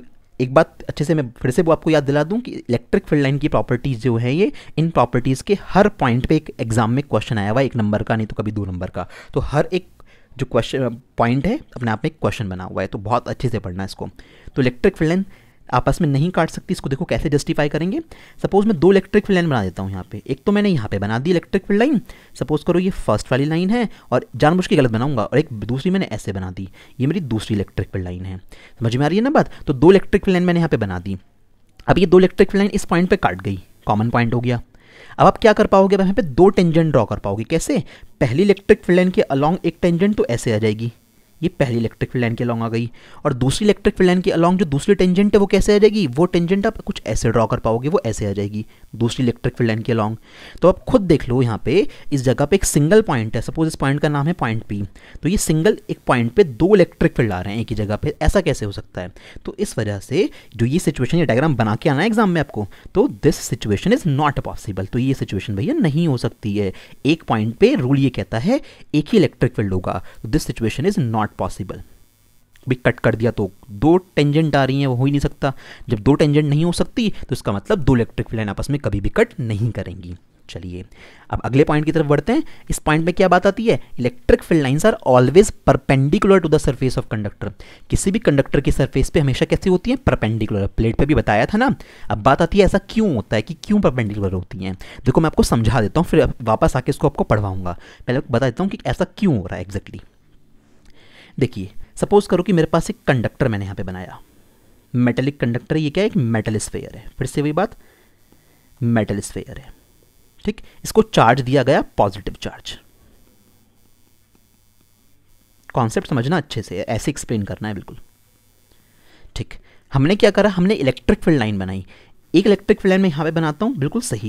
एक बात अच्छे से मैं फिर से वो आपको याद दिला दूं कि इलेक्ट्रिक फील्ड लाइन की प्रॉपर्टीज जो है ये, इन प्रॉपर्टीज के हर पॉइंट पे एक एग्जाम में क्वेश्चन आया हुआ है, एक नंबर का नहीं तो कभी दो नंबर का। तो हर एक जो क्वेश्चन पॉइंट है अपने आप में एक क्वेश्चन बना हुआ है, तो बहुत अच्छे से पढ़ना इसको। तो इलेक्ट्रिक फील्ड लाइन आपस में नहीं काट सकती, इसको देखो कैसे जस्टिफाई करेंगे। सपोज मैं दो इलेक्ट्रिक फील्ड लाइन बना देता हूँ यहाँ पे, एक तो मैंने यहाँ पे बना दी इलेक्ट्रिक फील्ड लाइन, सपोज करो ये फर्स्ट वाली लाइन है और जानबूझ के गलत बनाऊंगा, और एक दूसरी मैंने ऐसे बना दी, ये मेरी दूसरी इलेक्ट्रिक फील्ड लाइन है। समझ में आ रही है ना बात? तो दो इलेक्ट्रिक फील्ड लाइन मैंने यहाँ पे बना दी। अब ये दो इलेक्ट्रिक फील्ड लाइन इस पॉइंट पे काट गई, कॉमन पॉइंट हो गया। अब आप क्या कर पाओगे, यहाँ पे दो टेंजेंट ड्रॉ कर पाओगे। कैसे? पहली इलेक्ट्रिक फील्ड लाइन के अलॉन्ग एक टेंजेंट तो ऐसे आ जाएगी, ये पहली इलेक्ट्रिक फील्ड लाइन के अलॉन्ग आ गई, और दूसरी इलेक्ट्रिक फील्ड लाइन के अलॉन्ग जो दूसरी टेंजेंट है वो कैसे आ जाएगी, वो टेंजेंट आप कुछ ऐसे ड्रॉ कर पाओगे, वो ऐसे आ जाएगी दूसरी इलेक्ट्रिक फील्ड लाइन के अलॉन्ग। तो आप खुद देख लो, यहाँ पे इस जगह पे एक सिंगल पॉइंट है, सपोज इस पॉइंट का नाम है पॉइंट पी, तो ये सिंगल एक पॉइंट पे दो इलेक्ट्रिक फील्ड आ रहे हैं एक ही जगह पे, ऐसा कैसे हो सकता है? तो इस वजह से जो ये सिचुएशन, ये डायग्राम बना के आना है एग्जाम में आपको, तो this situation is not possible. तो ये सिचुएशन भैया नहीं हो सकती है, एक पॉइंट पे रूल ये कहता है एक ही इलेक्ट्रिक फील्ड होगा, तो this situation is not possible. भी कट कर दिया तो दो टेंजेंट आ रही हैं, वो हो ही नहीं सकता। जब दो टेंजेंट नहीं हो सकती तो इसका मतलब दो इलेक्ट्रिक फील्ड लाइन आपस में कभी भी कट नहीं करेंगी। चलिए अब अगले पॉइंट की तरफ बढ़ते हैं। इस पॉइंट में क्या बात आती है, electric field lines are always perpendicular to the surface of conductor. किसी भी कंडक्टर की सरफेस पे हमेशा कैसी होती है, परपेंडिकुलर। प्लेट पे भी बताया था ना। अब बात आती है ऐसा क्यों होता है कि क्यों परपेंडिकुलर होती हैं। देखो मैं आपको समझा देता हूँ, फिर वापस आके इसको आपको पढ़वाऊंगा। पहले बता देता हूँ कि ऐसा क्यों हो रहा है एग्जैक्टली। देखिए सपोज करो कि मेरे पास एक कंडक्टर मैंने यहाँ पे बनाया, मेटेलिक कंडक्टर। ये क्या है, एक मेटल स्फेयर है। फिर से वही बात, मेटल स्फेयर है, ठीक। इसको चार्ज दिया गया पॉजिटिव चार्ज। कॉन्सेप्ट समझना अच्छे से, ऐसे एक्सप्लेन करना है बिल्कुल, ठीक। हमने क्या करा, हमने इलेक्ट्रिक फील्ड लाइन बनाई। एक इलेक्ट्रिक फील्ड लाइन में यहाँ पे बनाता हूँ, बिल्कुल सही,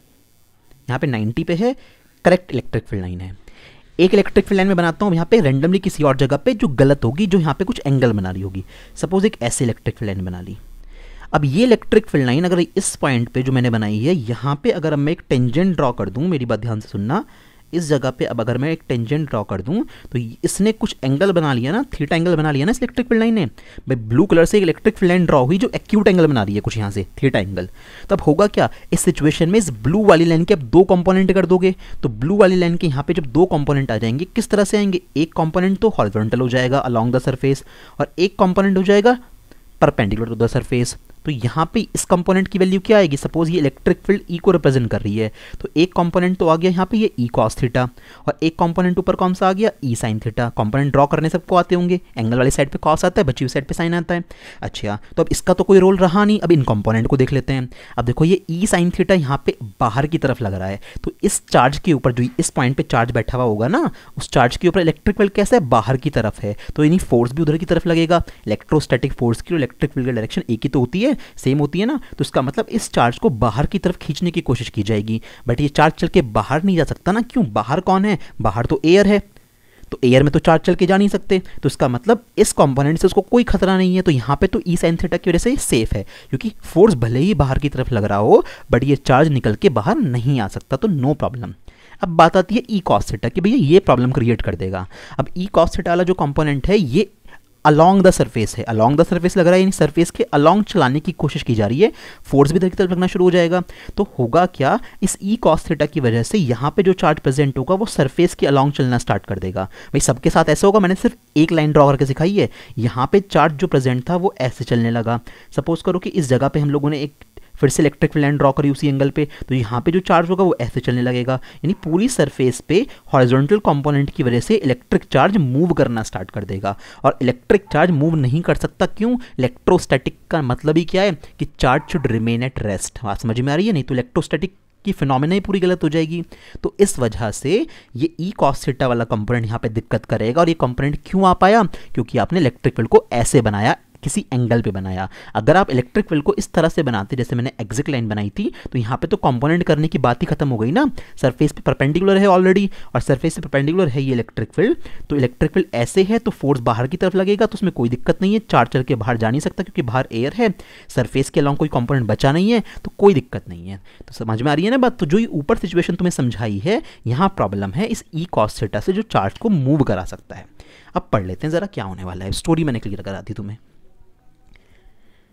यहाँ पे नाइन्टी पे है, करेक्ट इलेक्ट्रिक फील्ड लाइन है। एक इलेक्ट्रिक फील्ड लाइन में बनाता हूँ यहाँ पे रेंडमली किसी और जगह पे जो गलत होगी, जो यहाँ पे कुछ एंगल बना रही होगी। सपोज एक ऐसे इलेक्ट्रिक फील्ड लाइन बना ली। अब ये इलेक्ट्रिक फील्ड लाइन अगर इस पॉइंट पे जो मैंने बनाई है, यहाँ पे अगर मैं एक टेंजेंट ड्रॉ कर दूँ, मेरी बात ध्यान से सुनना, इस जगह पे अब अगर मैं एक टेंजेंट ड्रॉ कर दूं तो इसने कुछ एंगल बना लिया ना, थीटा एंगल बना लिया ना इस इलेक्ट्रिक फील्ड लाइन ने। भाई ब्लू कलर से एक इलेक्ट्रिक फील्ड लाइन ड्रॉ हुई जो एक्यूट एंगल बना रही है कुछ यहाँ से, थीटा एंगल। तब होगा क्या, इस सिचुएशन में इस ब्लू वाली लाइन के अब दो कंपोनेंट कर दोगे, तो ब्लू वाली लाइन के यहाँ पे जब दो कंपोनेंट आ जाएंगे, किस तरह से आएंगे, एक कंपोनेंट तो हॉरिजॉन्टल हो जाएगा अलोंग द सरफेस और एक कंपोनेंट हो जाएगा परपेंडिकुलर टू द सरफेस। तो यहाँ पे इस कंपोनेंट की वैल्यू क्या आएगी, सपोज ये इलेक्ट्रिक फील्ड ई को रिप्रेजेंट कर रही है, तो एक कंपोनेंट तो आ गया यहाँ पे ये ई कॉस थीटा, और एक कंपोनेंट ऊपर कौन सा आ गया, E sine theta. Component draw करने सबको आते होंगे, एंगल वाली साइड पे कॉस आता है, बची हुई साइड पे साइन आता है। अच्छा, तो अब इसका तो कोई रोल रहा नहीं, अब इन कंपोनेंट को देख लेते हैं। अब देखो ये ई साइन थीटा यहाँ पे बाहर की तरफ लग रहा है, तो इस चार्ज के ऊपर जो इस पॉइंट पे चार्ज बैठा हुआ होगा ना, उस चार्ज के ऊपर इलेक्ट्रिक फील्ड कैसा है, बाहर की तरफ है, तो यानी फोर्स भी उधर की तरफ लगेगा। इलेक्ट्रोस्टैटिक फोर्स की और इलेक्ट्रिक फील्ड की डायरेक्शन एक ही तो होती है, सेम होती है ना, तो इसका मतलब इस चार्ज को बाहर की तरफ खींचने की कोशिश की जाएगी। बट ये चार्ज चल के बाहर नहीं जा सकता ना, क्यों, बाहर कौन है, बाहर तो एयर है, तो एयर में तो चार्ज चल के जा नहीं सकते, तो इसका मतलब इस कंपोनेंट से उसको कोई खतरा नहीं है। तो यहाँ पे तो ई साइन थीटा की वजह से सेफ है, क्योंकि फोर्स भले ही बाहर की तरफ लग रहा हो बट ये चार्ज निकल के बाहर नहीं आ सकता, तो नो प्रॉब्लम। अब बात आती है ई कॉस थीटा की, भैया ये प्रॉब्लम क्रिएट कर देगा। अब ई कॉस थीटा वाला जो कंपोनेंट है ये अलॉन्ग द सरफेस है, अलॉन्ग द सरफेस लग रहा है, यानी सरफेस के अलॉन्ग चलाने की कोशिश की जा रही है, फोर्स भी इधर की तरफ लगना शुरू हो जाएगा। तो होगा क्या, इस ई कॉस थीटा की वजह से यहाँ पे जो चार्ज प्रेजेंट होगा वो सरफेस के अलॉन्ग चलना स्टार्ट कर देगा। भाई सबके साथ ऐसा होगा, मैंने सिर्फ एक लाइन ड्रॉ करके सिखाई है। यहाँ पे चार्ज जो प्रेजेंट था वो ऐसे चलने लगा। सपोज करो कि इस जगह पे हम लोगों ने एक फिर से इलेक्ट्रिक फील्ड लाइन ड्रॉ करी उसी एंगल पे, तो यहाँ पे जो चार्ज होगा वो ऐसे चलने लगेगा, यानी पूरी सरफेस पे हॉरिजॉन्टल कंपोनेंट की वजह से इलेक्ट्रिक चार्ज मूव करना स्टार्ट कर देगा। और इलेक्ट्रिक चार्ज मूव नहीं कर सकता, क्यों, इलेक्ट्रोस्टैटिक का मतलब ही क्या है कि charge should remain at rest. बात समझ में आ रही है, नहीं तो इलेक्ट्रोस्टैटिक की फिनोमेना ही पूरी गलत हो जाएगी। तो इस वजह से ये ई कॉस थीटा वाला कंपोनेंट यहाँ पे दिक्कत करेगा। और ये कंपोनेंट क्यों आ पाया, क्योंकि आपने इलेक्ट्रिक फील्ड को ऐसे बनाया, किसी एंगल पे बनाया। अगर आप इलेक्ट्रिक फील्ड को इस तरह से बनाते जैसे मैंने एग्जैक्ट लाइन बनाई थी, तो यहाँ पे तो कंपोनेंट करने की बात ही खत्म हो गई ना, सरफेस पे परपेंडिकुलर है ऑलरेडी, और सरफेस से परपेंडिकुलर है ये इलेक्ट्रिक फील्ड, तो इलेक्ट्रिक फील्ड ऐसे है तो फोर्स बाहर की तरफ लगेगा, तो उसमें कोई दिक्कत नहीं है, चार्ज चल के बाहर जा नहीं सकता क्योंकि बाहर एयर है, सरफेस के अलॉन्ग कोई कंपोनेंट बचा नहीं है, तो कोई दिक्कत नहीं है। तो समझ में आ रही है ना बात। तो जो ये ऊपर सिचुएशन तुम्हें समझाई है, यहाँ प्रॉब्लम है इस ई कॉस थीटा से जो चार्ज को मूव करा सकता है। अब पढ़ लेते हैं जरा क्या होने वाला है, स्टोरी मैंने क्लियर करा दी तुम्हें।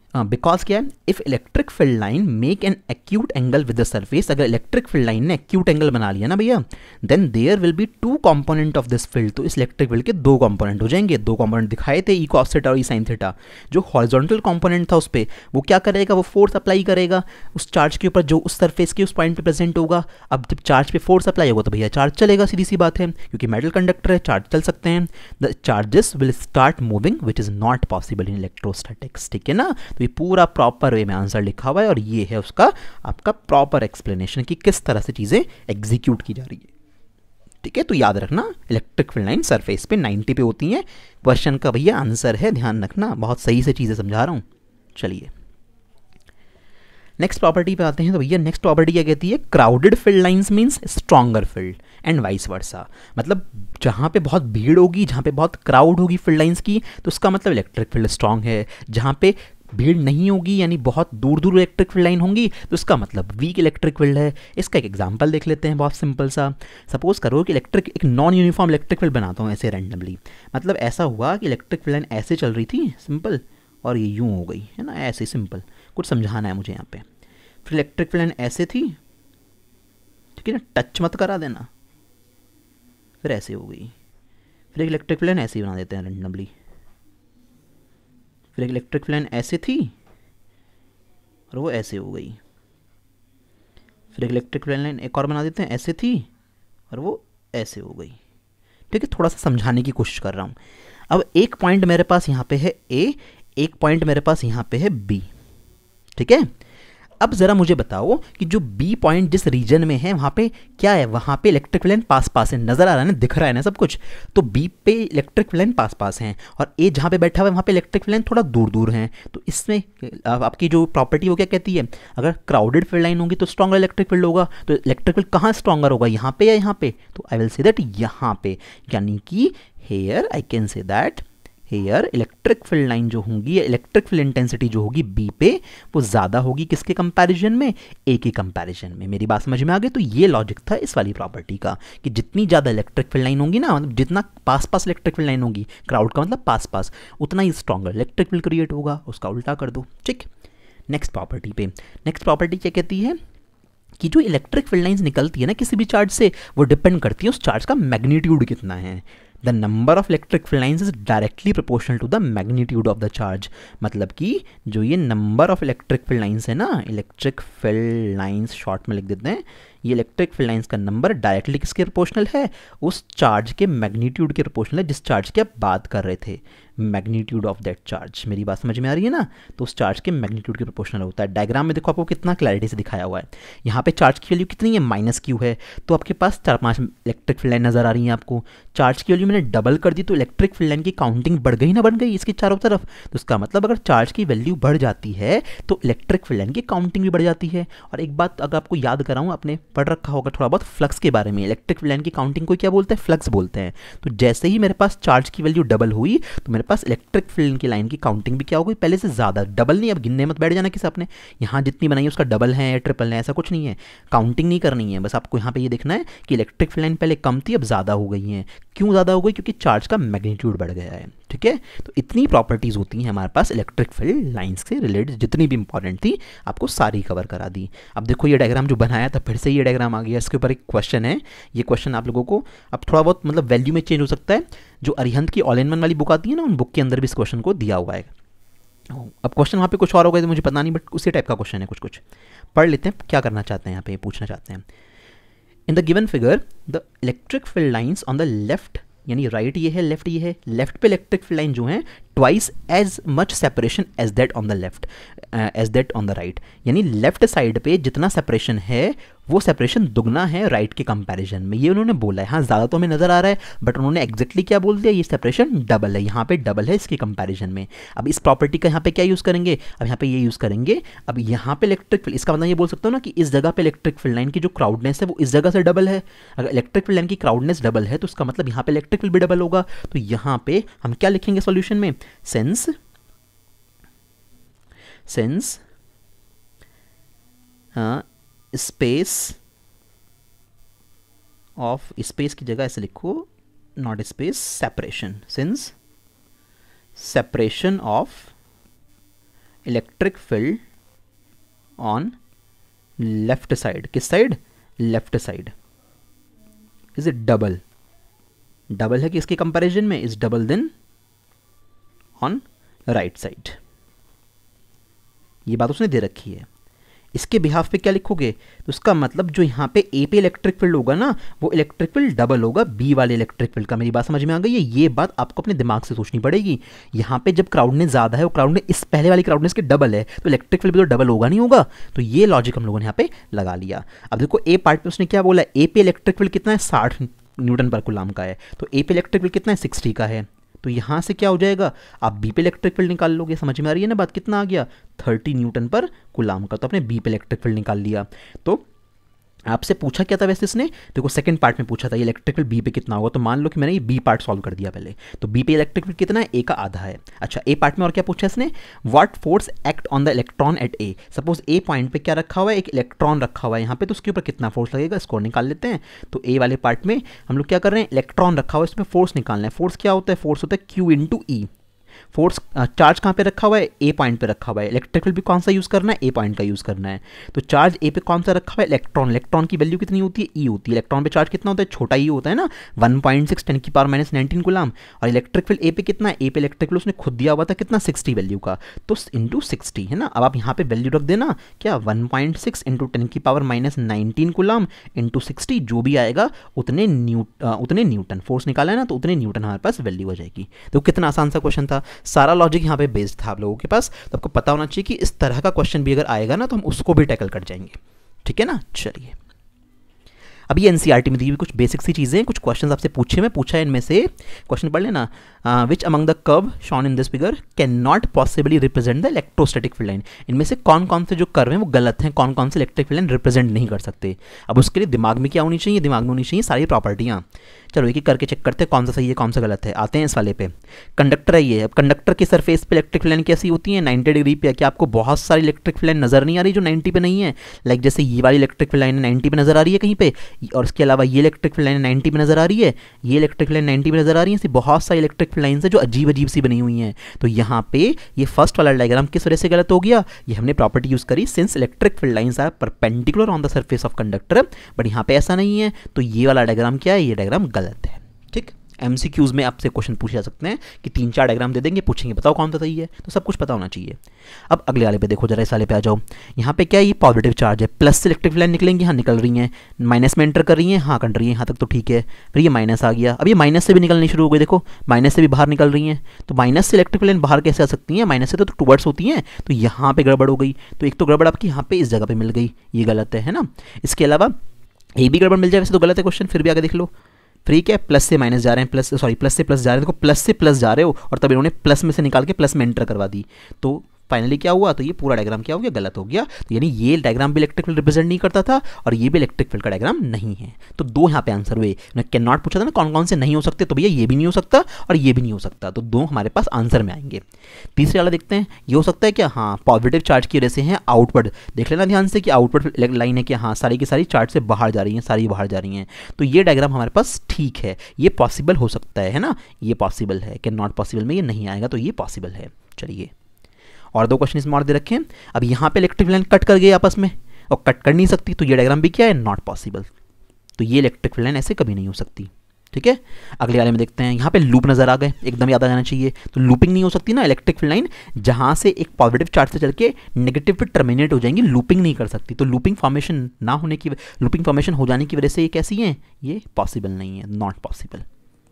बिकॉज क्या है, if electric field line make an acute angle with the surface, अगर इलेक्ट्रिक फील्ड लाइन ने एक्यूट एंगल बना लिया ना भैया, then there will be two component of this field, तो इस इलेक्ट्रिक फील्ड के दो कंपोनेंट हो जाएंगे। दो कंपोनेंट दिखाए थे, ई कॉस थीटा और ई साइन थीटा। जो हॉरिजॉन्टल कंपोनेंट था उस पर वो क्या करेगा, वो फोर्स अप्लाई करेगा उस चार्ज के ऊपर जो उस सरफेस के उस पॉइंट पे प्रेजेंट होगा। अब जब चार्ज पे फोर्स अप्लाई होगा तो भैया चार्ज चलेगा, सीधी सी बात है, क्योंकि मेटल कंडक्टर है, चार्ज चल सकते हैं। The charges will start moving which is not possible in electrostatics, ठीक है ना। तो ये पूरा प्रॉपर वे में आंसर लिखा हुआ है और ये है उसका आपका प्रॉपर एक्सप्लेनेशन कि किस तरह से चीजें एग्जीक्यूट की जा रही है, ठीक है। तो याद रखना इलेक्ट्रिक फील्ड लाइन सरफेस पे नाइंटी पे होती हैं। क्वेश्चन का भैया आंसर है, ध्यान रखना, बहुत सही से चीजें समझा रहा हूं। चलिए नेक्स्ट प्रॉपर्टी पे आते हैं। तो भैया नेक्स्ट प्रॉपर्टी क्या कहती है, crowded field lines means stronger field and vice versa. मतलब जहाँ पे बहुत भीड़ होगी, जहाँ पे बहुत क्राउड होगी फील्ड लाइंस की, तो उसका मतलब इलेक्ट्रिक फील्ड स्ट्रॉन्ग है। जहाँ पे भीड़ नहीं होगी यानी बहुत दूर दूर इलेक्ट्रिक फील्ड लाइन होंगी तो उसका मतलब वीक इलेक्ट्रिक फील्ड है। इसका एक एग्जांपल देख लेते हैं, बहुत सिंपल सा। सपोज करो कि इलेक्ट्रिक एक नॉन यूनिफॉर्म इलेक्ट्रिक फील्ड बनाता हूँ ऐसे रैंडमली। मतलब ऐसा हुआ कि इलेक्ट्रिक फील्ड लाइन ऐसे चल रही थी सिंपल, और ये यूँ हो गई है ना, ऐसे सिंपल। कुछ समझाना है मुझे यहाँ पे। फिर इलेक्ट्रिक फील्ड लाइन ऐसे थी, ठीक है ना, टच मत करा देना। फिर ऐसे हो गई। फिर एक इलेक्ट्रिक फील्ड लाइन ऐसे ही बना देते हैं रैंडमली। फिर एक इलेक्ट्रिक फील्ड लाइन ऐसे थी और वो ऐसे हो गई। फिर एक इलेक्ट्रिक फील्ड लाइन एक और बना देते हैं, ऐसे थी और वो ऐसे हो गई, ठीक है। थोड़ा सा समझाने की कोशिश कर रहा हूँ। अब एक पॉइंट मेरे पास यहाँ पे है ए, एक पॉइंट मेरे पास यहाँ पे है बी, ठीक है। अब ज़रा मुझे बताओ कि जो बी पॉइंट जिस रीजन में है वहाँ पे क्या है, वहाँ पे इलेक्ट्रिक फील्ड लाइन पास पास है, नज़र आ रहा है ना, दिख रहा है ना सब कुछ। तो बी पे इलेक्ट्रिक फील्ड लाइन पास पास हैं और ए जहाँ पे बैठा हुआ है वहाँ पे इलेक्ट्रिक फील्ड लाइन थोड़ा दूर दूर हैं। तो इसमें आपकी जो प्रॉपर्टी वो क्या कहती है, अगर क्राउडेड फील्ड लाइन होगी तो स्ट्रॉन्गर इलेक्ट्रिक फील्ड होगा। तो इलेक्ट्रिक फील्ड कहाँ स्ट्रॉन्गर होगा, यहाँ पे या यहाँ पे? तो आई विल से दैट यहाँ पे, यानी कि here I can say that here electric field line जो होगी, इलेक्ट्रिक फील्ड इंटेंसिटी जो होगी बी पे, वो ज़्यादा होगी किसके कंपैरिजन में, ए के कंपैरिजन में। मेरी बात समझ में आ गई। तो ये लॉजिक था इस वाली प्रॉपर्टी का कि जितनी ज़्यादा इलेक्ट्रिक फील्ड लाइन होगी ना, मतलब जितना पास पास इलेक्ट्रिक फील्ड लाइन होगी, क्राउड का मतलब पास पास, उतना ही स्ट्रॉन्गर इलेक्ट्रिक फील्ड क्रिएट होगा। उसका उल्टा कर दो, ठीक। नेक्स्ट प्रॉपर्टी पे, नेक्स्ट प्रॉपर्टी क्या कहती है कि जो इलेक्ट्रिक फील्ड लाइंस निकलती है ना किसी भी चार्ज से, वो डिपेंड करती है उस चार्ज का मैग्नीट्यूड कितना है। The number of electric field lines is directly proportional to the magnitude of the charge. मतलब कि जो ये number of electric field lines है ना, इलेक्ट्रिक फील्ड लाइंस शॉर्ट में लिख देते हैं, ये इलेक्ट्रिक फील्ड लाइंस का नंबर डायरेक्टली किसके प्रोपोर्शनल है, उस चार्ज के मैग्नीट्यूड के प्रोपोर्शनल है जिस चार्ज की आप बात कर रहे थे, मैग्नीट्यूड ऑफ दैट चार्ज। मेरी बात समझ में आ रही है ना। तो उस चार्ज के मैग्नीट्यूड के प्रोपोर्शनल होता है। डायग्राम में देखो आपको कितना क्लैरिटी से दिखाया हुआ है। यहाँ पे चार्ज की वैल्यू कितनी है, माइनस क्यू है, तो आपके पास चार पांच इलेक्ट्रिक फील्ड लाइन नजर आ रही है आपको। चार्ज की वैल्यू मैंने डबल कर दी तो इलेक्ट्रिक फील्ड लाइन की काउंटिंग बढ़ गई ना, बढ़ गई इसके चारों तरफ। तो उसका मतलब अगर चार्ज की वैल्यू बढ़ जाती है तो इलेक्ट्रिक फील्ड लाइन की काउंटिंग भी बढ़ जाती है। और एक बात अगर आपको याद कराऊँ, आपने पढ़ रखा होगा थोड़ा बहुत फ्लक्स के बारे में, इलेक्ट्रिक फील्ड लाइन की काउंटिंग को क्या बोलते हैं, फ्लक्स बोलते हैं। तो जैसे ही मेरे पास चार्ज की वैल्यू डबल हुई तो मेरे पास इलेक्ट्रिक फील्ड की लाइन की काउंटिंग भी क्या हो गई, पहले से ज़्यादा। डबल नहीं, अब गिनने मत बैठ जाना किसी आपने यहाँ जितनी बनाई है उसका डबल है या ट्रिपल है, ऐसा कुछ नहीं है। काउंटिंग नहीं करनी है, बस आपको यहाँ पे ये देखना है कि इलेक्ट्रिक फील्ड लाइन पहले कम थी अब ज़्यादा हो गई है। क्यों ज़्यादा हो गई, क्योंकि चार्ज का मैग्नीट्यूड बढ़ गया है, ठीक है। तो इतनी प्रॉपर्टीज़ होती हैं हमारे पास इलेक्ट्रिक फील्ड लाइंस से रिलेटेड, जितनी भी इंपॉर्टेंट थी आपको सारी कवर करा दी। अब देखो ये डायग्राम जो बनाया था फिर से ये डायग्राम आ गया, इसके ऊपर एक क्वेश्चन है। ये क्वेश्चन आप लोगों को अब थोड़ा बहुत मतलब वैल्यू में चेंज हो सकता है। जो अरिहंत की ऑल इन वन वाली बुक आती है ना, उन बुक के अंदर भी इस क्वेश्चन को दिया हुआ है। अब क्वेश्चन वहाँ पे कुछ और हो गए तो मुझे पता नहीं, बट उसी टाइप का क्वेश्चन है। कुछ कुछ पढ़ लेते हैं क्या करना चाहते हैं यहाँ पे, पूछना चाहते हैं। In the given figure the electric field lines on the left, यानी राइट ये है, लेफ्ट ये है, लेफ्ट पे इलेक्ट्रिक फील्ड लाइन जो है twice as much separation as that on the left as that on the right, यानी लेफ्ट साइड पे जितना सेपरेशन है वो सेपरेशन दुगना है राइट के कंपैरिजन में। ये उन्होंने बोला है। हाँ ज़्यादा तो हमें नज़र आ रहा है बट उन्होंने एग्जैक्टली क्या बोल दिया, ये सेपरेशन डबल है, यहाँ पे डबल है इसके कंपैरिजन में। अब इस प्रॉपर्टी का यहाँ पे क्या यूज़ करेंगे, अब यहाँ पे ये यूज़ करेंगे। अब यहाँ पे इलेक्ट्रिक फील्ड, इसका मतलब ये बोल सकता हूँ ना कि इस जगह पे इलेक्ट्रिक फील्ड लाइन की जो क्राउडनेस है वो इस जगह से डबल है। अगर इलेक्ट्रिक फील्ड लाइन की क्राउडनेस डबल है तो उसका मतलब यहाँ पे इलेक्ट्रिक फील्ड भी डबल होगा। तो यहाँ पे हम क्या लिखेंगे सॉल्यूशन में, sense sense space of, space की जगह ऐसे लिखो, not space, separation, since separation of electric field on left side, किस side, left side, is it double, double है कि इसके कंपैरिजन में, is double then on right side. ये बात उसने दे रखी है। इसके बिहाफ पे क्या लिखोगे, तो उसका मतलब जो यहाँ पे ए पे इलेक्ट्रिक फील्ड होगा ना, वो इलेक्ट्रिक फील्ड डबल होगा बी वाले इलेक्ट्रिक फील्ड का। मेरी बात समझ में आ गई है? ये बात आपको अपने दिमाग से सोचनी पड़ेगी। यहाँ पे जब क्राउडनेस ज़्यादा है, वो क्राउडनेस इस पहले वाली क्राउडनेस के डबल है, तो इलेक्ट्रिक फील्ड भी तो डबल होगा, नहीं होगा? तो ये लॉजिक हम लोगों ने यहाँ पे लगा लिया। अब देखो ए पार्ट पे उसने क्या बोला, ए पे इलेक्ट्रिक फील्ड कितना है, साठ न्यूटन पर कूलम का है, तो ए पे इलेक्ट्रिक फील्ड कितना है, सिक्सटी का है। तो यहाँ से क्या हो जाएगा, आप बी पे इलेक्ट्रिक फील्ड निकाल लोगे। समझ में आ रही है ना बात, कितना आ गया, थर्टी न्यूटन पर कूलम का। तो आपने बी पे इलेक्ट्रिक फील्ड निकाल लिया। तो आपसे पूछा क्या था वैसे इसने, देखो सेकंड पार्ट में पूछा था ये इलेक्ट्रिक फील्ड बी पे कितना होगा, तो मान लो कि मैंने ये बी पार्ट सॉल्व कर दिया पहले। तो बी पे इलेक्ट्रिक फील्ड कितना है, ए का आधा है। अच्छा, ए पार्ट में और क्या पूछा इसने, what force act on the electron at A. Suppose A point पे क्या रखा हुआ है, एक इलेक्ट्रॉन रखा हुआ है यहाँ पे, तो उसके ऊपर कितना फोर्स लगेगा, इसको निकाल लेते हैं। तो ए वाले पार्ट में हम लोग क्या कर रहे हैं, इलेक्ट्रॉन रखा हुआ है, इसमें फोर्स निकालना है। फोर्स क्या होता है, फोर्स होता है Q into E. Force charge कहाँ पे रखा हुआ है, ए पॉइंट पे रखा हुआ है। इलेक्ट्रिक फील्ड भी कौन सा यूज़ करना है, ए पॉइंट का यूज़ करना है। तो चार्ज ए पे कौन सा रखा हुआ है, इलेक्ट्रॉन। इलेक्ट्रॉन की वैल्यू कितनी होती है, ई होती है। इलेक्ट्रॉन पे चार्ज कितना होता है, छोटा ई होता है ना, वन पॉइंट सिक्स टेन की पावर माइनस नाइनटीन कूलम। और इलेक्ट्रिक फील्ड ए पे कितना है, ए पे इलेक्ट्रिक फील्ड उसने खुद दिया हुआ था कितना, सिक्सटी वैल्यू का, तो इंटू सिक्सटी है ना। अब आप यहाँ पे वैल्यू रख देना, क्या one point six into ten की power minus nineteen coulomb into sixty, जो भी आएगा उतने न्यू उतने न्यूटन। फोर्स निकाला है ना, तो उतने न्यूटन हमारे पास वैल्यू आ जाएगी। तो कितना आसान सा क्वेश्चन था, सारा लॉजिक यहाँ पे बेस्ड था आप लोगों के पास। तो आपको पता होना चाहिए कि इस तरह का क्वेश्चन भी अगर आएगा ना, तो हम उसको भी टैकल कर जाएंगे। ठीक है ना। चलिए, अब ये एनसीईआरटी में दी हुई कुछ बेसिक सी चीज़ें, कुछ क्वेश्चंस आपसे पूछे, मैं पूछा है इनमें से क्वेश्चन पढ़ लेना। Which among the curve shown in this figure can not possibly represent the electrostatic field line. इनमें से कौन कौन से जो कर्व हैं वो गलत हैं, कौन कौन से इलेक्ट्रिक फील्ड लाइन रिप्रेजेंट नहीं कर सकते। अब उसके लिए दिमाग में क्या होनी चाहिए, दिमाग में होनी चाहिए सारी प्रॉपर्टियाँ। चलो एक एक करके चेक करते हैं कौन सा सही है कौन सा गलत है। आते हैं इस वाले पे, कंडक्टर है ये। अब कंडक्टर की सरफेस पे इलेक्ट्रिक फील्ड लाइन कैसी होती है, नाइन्टी डिग्री पे। क्या आपको बहुत सारी इलेक्ट्रिक फील्ड लाइन नजर नहीं आ रही जो नाइन्टी पे नहीं है, लाइक जैसे ये वाली इलेक्ट्रिक फील्ड लाइन नाइन्टी पे नजर आ रही है कहीं पे, और इसके अलावा ये इलेक्ट्रिक फील्ड लाइन नाइन्टी पे नजर आ रही है, ये इलेक्ट्रिक फील्ड लाइन नाइन्टी पे नजर आ रही है। ऐसी बहुत सारी इलेक्ट्रिक फील्ड लाइन्स है जो अजीब अजीब सी बनी हुई हैं। तो यहाँ पे ये फर्स्ट वाला डायग्राम किस वजह से गलत हो गया, ये हमने प्रॉपर्टी यूज करी, since electric field lines are perpendicular on the surface of conductor, but यहाँ पे ऐसा नहीं है। तो ये वाला डायग्राम क्या है, ये डायग्राम गलत है। ठीक, एमसीक्यूज में आपसे क्वेश्चन पूछे जा सकते हैं कि तीन चार डायग्राम दे देंगे, पूछेंगे बताओ कौन सा सही है, तो सब कुछ पता होना चाहिए। अब अगले वाले पे देखो जरा, इस वाले पे आ जाओ। यहाँ पे क्या है, ये पॉजिटिव चार्ज है, प्लस से इलेक्ट्रिक लाइन निकलेंगी, हाँ निकल रही हैं, माइनस में एंटर कर रही हैं, हाँ कर रही हैं, यहाँ तक तो ठीक है। फिर ये माइनस आ गया, अब ये माइनस से भी निकलनी शुरू हो गई, देखो माइनस से भी बाहर निकल रही हैं। तो माइनस से इलेक्ट्रिक लाइन बाहर कैसे आ सकती हैं, माइनस से तो टुवर्ड्स होती हैं, तो यहाँ पे गड़बड़ हो गई। तो एक तो गड़बड़ आपकी यहाँ पे इस जगह पे मिल गई, ये गलत है, है ना। इसके अलावा ये भी गड़बड़ मिल जाए वैसे तो गलत है क्वेश्चन, फिर भी आगे देख लो। फ्री क्या है, प्लस से माइनस जा रहे हैं, प्लस सॉरी प्लस से प्लस जा रहे हैं, देखो प्लस से प्लस जा रहे हो और तब इन्होंने प्लस में से निकाल के प्लस में एंटर करवा दी। तो फाइनली क्या हुआ, तो ये पूरा डायग्राम क्या हो गया, गलत हो गया। तो यानी ये डायग्राम भी इलेक्ट्रिक फील्ड रिप्रेजेंट नहीं करता था और ये भी इलेक्ट्रिक फील्ड का डायग्राम नहीं है। तो दो यहाँ पे आंसर हुए। कैन नॉट पूछा था ना कौन कौन से नहीं हो सकते, तो भैया ये भी नहीं हो सकता और ये भी नहीं हो सकता, तो दो हमारे पास आंसर में आएंगे। तीसरे वाला देखते हैं, ये हो सकता है क्या, हाँ पॉजिटिव चार्ज की वजह से है आउटवर्ड। देख लेना ध्यान से कि आउटवर्ड लाइन है कि हाँ सारी की सारी चार्ज से बाहर जा रही हैं, सारी बाहर जा रही हैं। तो ये डायग्राम हमारे पास ठीक है, ये पॉसिबल हो सकता है, है ना, ये पॉसिबल है। कैन नॉट पॉसिबल में ये नहीं आएगा, तो ये पॉसिबल है। चलिए और दो क्वेश्चन इसमें और दे रखे हैं। अब यहाँ पे इलेक्ट्रिक लाइन कट कर गई आपस में और कट कर नहीं सकती, तो ये डायग्राम भी क्या है, नॉट पॉसिबल। तो ये इलेक्ट्रिक लाइन ऐसे कभी नहीं हो सकती। ठीक है, अगले वाले में देखते हैं। यहाँ पे लूप नजर आ गए, एकदम याद आ जाना चाहिए। तो लूपिंग नहीं हो सकती ना, इलेक्ट्रिक लाइन जहाँ से एक पॉजिटिव चार्ज से चल के नेगेटिव पे टर्मिनेट हो जाएंगी, लूपिंग नहीं कर सकती। तो लूपिंग फॉर्मेशन ना होने की लूपिंग फॉर्मेशन हो जाने की वजह से ये कैसी है, ये पॉसिबल नहीं है, नॉट पॉसिबल।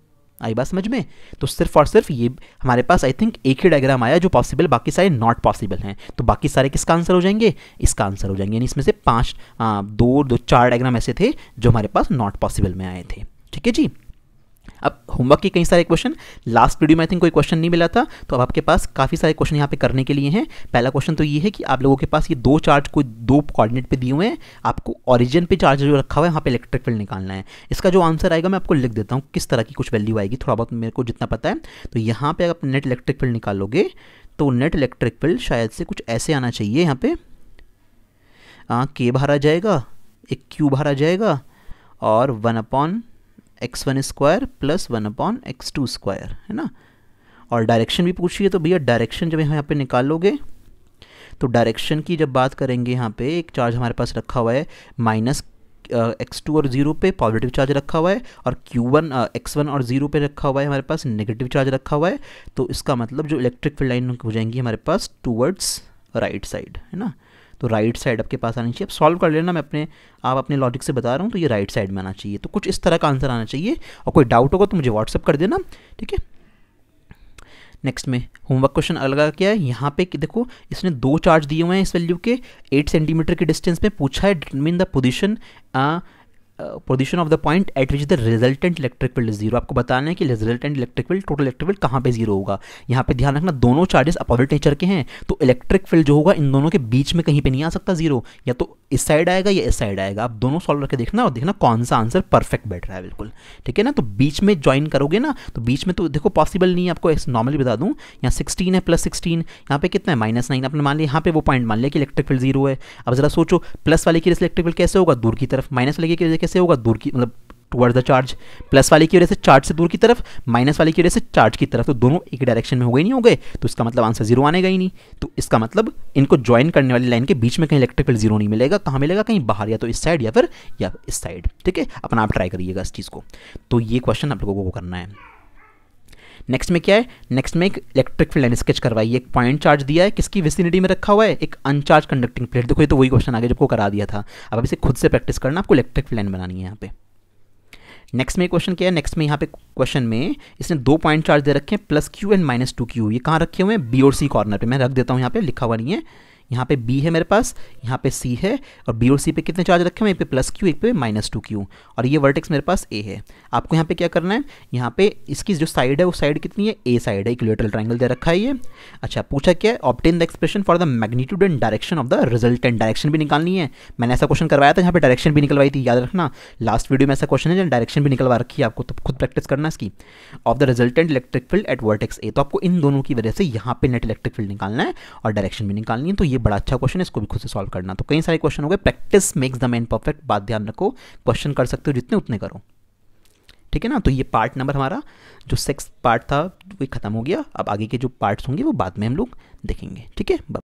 आई बात समझ में। तो सिर्फ और सिर्फ ये हमारे पास आई थिंक एक ही डायग्राम आया जो पॉसिबल, बाकी सारे नॉट पॉसिबल हैं। तो बाकी सारे किसका आंसर हो जाएंगे, इसका आंसर हो जाएंगे। यानी इसमें से पांच आ, दो दो चार डायग्राम ऐसे थे जो हमारे पास नॉट पॉसिबल में आए थे। ठीक है जी। अब होमवर्क के कई सारे क्वेश्चन, लास्ट वीडियो में आई थिंक कोई क्वेश्चन नहीं मिला था, तो अब आपके पास काफ़ी सारे क्वेश्चन यहाँ पे करने के लिए हैं। पहला क्वेश्चन तो ये है कि आप लोगों के पास ये दो चार्ज कोई दो कोऑर्डिनेट पे दिए हुए हैं, आपको ओरिजिन पे चार्ज जो रखा हुआ है वहाँ पे इलेक्ट्रिक फील्ड निकालना है। इसका जो आंसर आएगा मैं आपको लिख देता हूँ किस तरह की कुछ वैल्यू आएगी, थोड़ा बहुत मेरे को जितना पता है। तो यहाँ पर आप नेट इलेक्ट्रिक फील्ड निकालोगे तो नेट इलेक्ट्रिक फील्ड शायद से कुछ ऐसे आना चाहिए। यहाँ पे के बाहर आ जाएगा, एक क्यू बाहर आ जाएगा और one upon x one square plus one upon x two square, है ना। और डायरेक्शन भी पूछिए, तो भैया डायरेक्शन जब यहाँ पे निकालोगे तो डायरेक्शन की जब बात करेंगे यहाँ पे एक चार्ज हमारे पास रखा हुआ है माइनस एक्स टू और जीरो पे पॉजिटिव चार्ज रखा हुआ है, और क्यू वन एक्स वन और जीरो पे रखा हुआ है हमारे पास नेगेटिव चार्ज रखा हुआ है। तो इसका मतलब जो इलेक्ट्रिक फील्ड लाइन हो जाएंगी हमारे पास टूवर्ड्स राइट साइड, है ना। तो राइट साइड आपके पास आनी चाहिए। अब सॉल्व कर लेना, मैं अपने आप अपने लॉजिक से बता रहा हूँ, तो ये राइट साइड में आना चाहिए। तो कुछ इस तरह का आंसर आना चाहिए, और कोई डाउट होगा तो मुझे व्हाट्सअप कर देना, ठीक है। नेक्स्ट में होमवर्क क्वेश्चन अलग क्या है, यहाँ पे देखो इसने दो चार्ज दिए हुए हैं इस वैल्यू के एट सेंटीमीटर के डिस्टेंस में, पूछा है determine the position position of the point at which the resultant electric field zero. आपको बताना है कि resultant electric field total electric field कहाँ पे जीरो होगा। यहाँ पे ध्यान रखना दोनों चार्जेस अपोजिट नेचर के हैं, तो इलेक्ट्रिक फील्ड जो होगा इन दोनों के बीच में कहीं पे नहीं आ सकता जीरो, या तो इस साइड आएगा या इस साइड आएगा। आप दोनों सॉल्व करके देखना और देखना कौन सा आंसर परफेक्ट बैठ रहा है, बिल्कुल ठीक है ना। तो बीच में ज्वाइन करोगे ना, तो बीच में तो देखो पॉसिबल नहीं है, आपको नॉर्मली बता दूँ, यहाँ सिक्सटीन है प्लस सिक्सटीन, यहाँ पे कितना है माइनस नाइन। आपने मान लिया यहाँ पे वो पॉइंट मान लिया कि इलेक्ट्रिक फील्ड जीरो है। अब जरा सोचो प्लस वाले की वजह से इलेक्ट्रिक फील्ड कैसे होगा, दूर की तरफ, माइनस वाले की वजह से कैसे होगा, दूर की मतलब टुवर्ड्स द चार्ज। प्लस वाले की वजह से चार्ज से दूर की तरफ, माइनस वाले की वजह से चार्ज की तरफ, तो दोनों एक डायरेक्शन में हो गए नहीं हो गए, तो इसका मतलब आंसर जीरो आनेगा ही नहीं। तो इसका मतलब इनको ज्वाइन करने वाली लाइन के बीच में कहीं इलेक्ट्रिक फील्ड जीरो नहीं मिलेगा। कहाँ मिलेगा, कहीं बाहर, या तो इस साइड या फिर या इस साइड, ठीक है। अपना आप ट्राई करिएगा इस चीज़ को। तो ये क्वेश्चन आप लोगों को करना है। नेक्स्ट में क्या है, नेक्स्ट में एक इलेक्ट्रिक फील्ड लाइन स्केच करवाइए। एक पॉइंट चार्ज दिया है, किसकी विसिनिटी में रखा हुआ है, एक अनचार्ज कंडक्टिंग प्लेट। देखो ये तो वही क्वेश्चन आगे जब को करा दिया था। अब इसे खुद से प्रैक्टिस करना, आपको इलेक्ट्रिक फील्ड लाइन बनानी है यहाँ पे। नेक्स्ट में क्वेश्चन क्या है, नेक्स्ट में यहाँ पे क्वेश्चन में इसने दो पॉइंट चार्ज दे रखे हैं plus q and minus two q. ये कहाँ रखे हुए हैं, बी और सी कॉर्नर पे। मैं रख देता हूँ, यहाँ पे लिखा हुआ नहीं है, यहाँ पे बी है मेरे पास, यहाँ पे सी है, और बी और सी पे कितने चार्ज रखे हुए हैं, एक पे प्लस क्यू एक पे माइनस टू क्यू, और ये वर्टेक्स मेरे पास ए है। आपको यहाँ पे क्या करना है, यहाँ पे इसकी जो साइड है वो साइड कितनी है, ए साइड है। इक्विलेटरल ट्रायंगल दे रखा है ये। अच्छा पूछा क्या है, obtain the expression for the magnitude and direction of the resultant. Direction भी निकालनी है। मैंने ऐसा क्वेश्चन करवाया था, यहाँ पे डायरेक्शन भी निकलवाई थी, याद रखना। लास्ट वीडियो में ऐसा क्वेश्चन है जहाँ डायरेक्शन भी निकलवा रखी है आपको, तो खुद प्रैक्टिस करना इसकी। Of the resultant electric field at vertex A, तो आपको इन दोनों की वजह से यहाँ पे नेट इलेक्ट्रिक फील्ड निकालना है और डायरेक्शन भी निकालनी है। तो ये बड़ा अच्छा क्वेश्चन है, इसको भी खुद से सॉल्व करना। तो कई सारे क्वेश्चन हो गए, practice makes the man perfect, बात ध्यान रखो। क्वेश्चन कर सकते हो जितने उतने करो, ठीक है ना। तो ये पार्ट नंबर हमारा जो सिक्स पार्ट था वो खत्म हो गया। अब आगे के जो पार्ट्स होंगे वो बाद में हम लोग देखेंगे, ठीक है।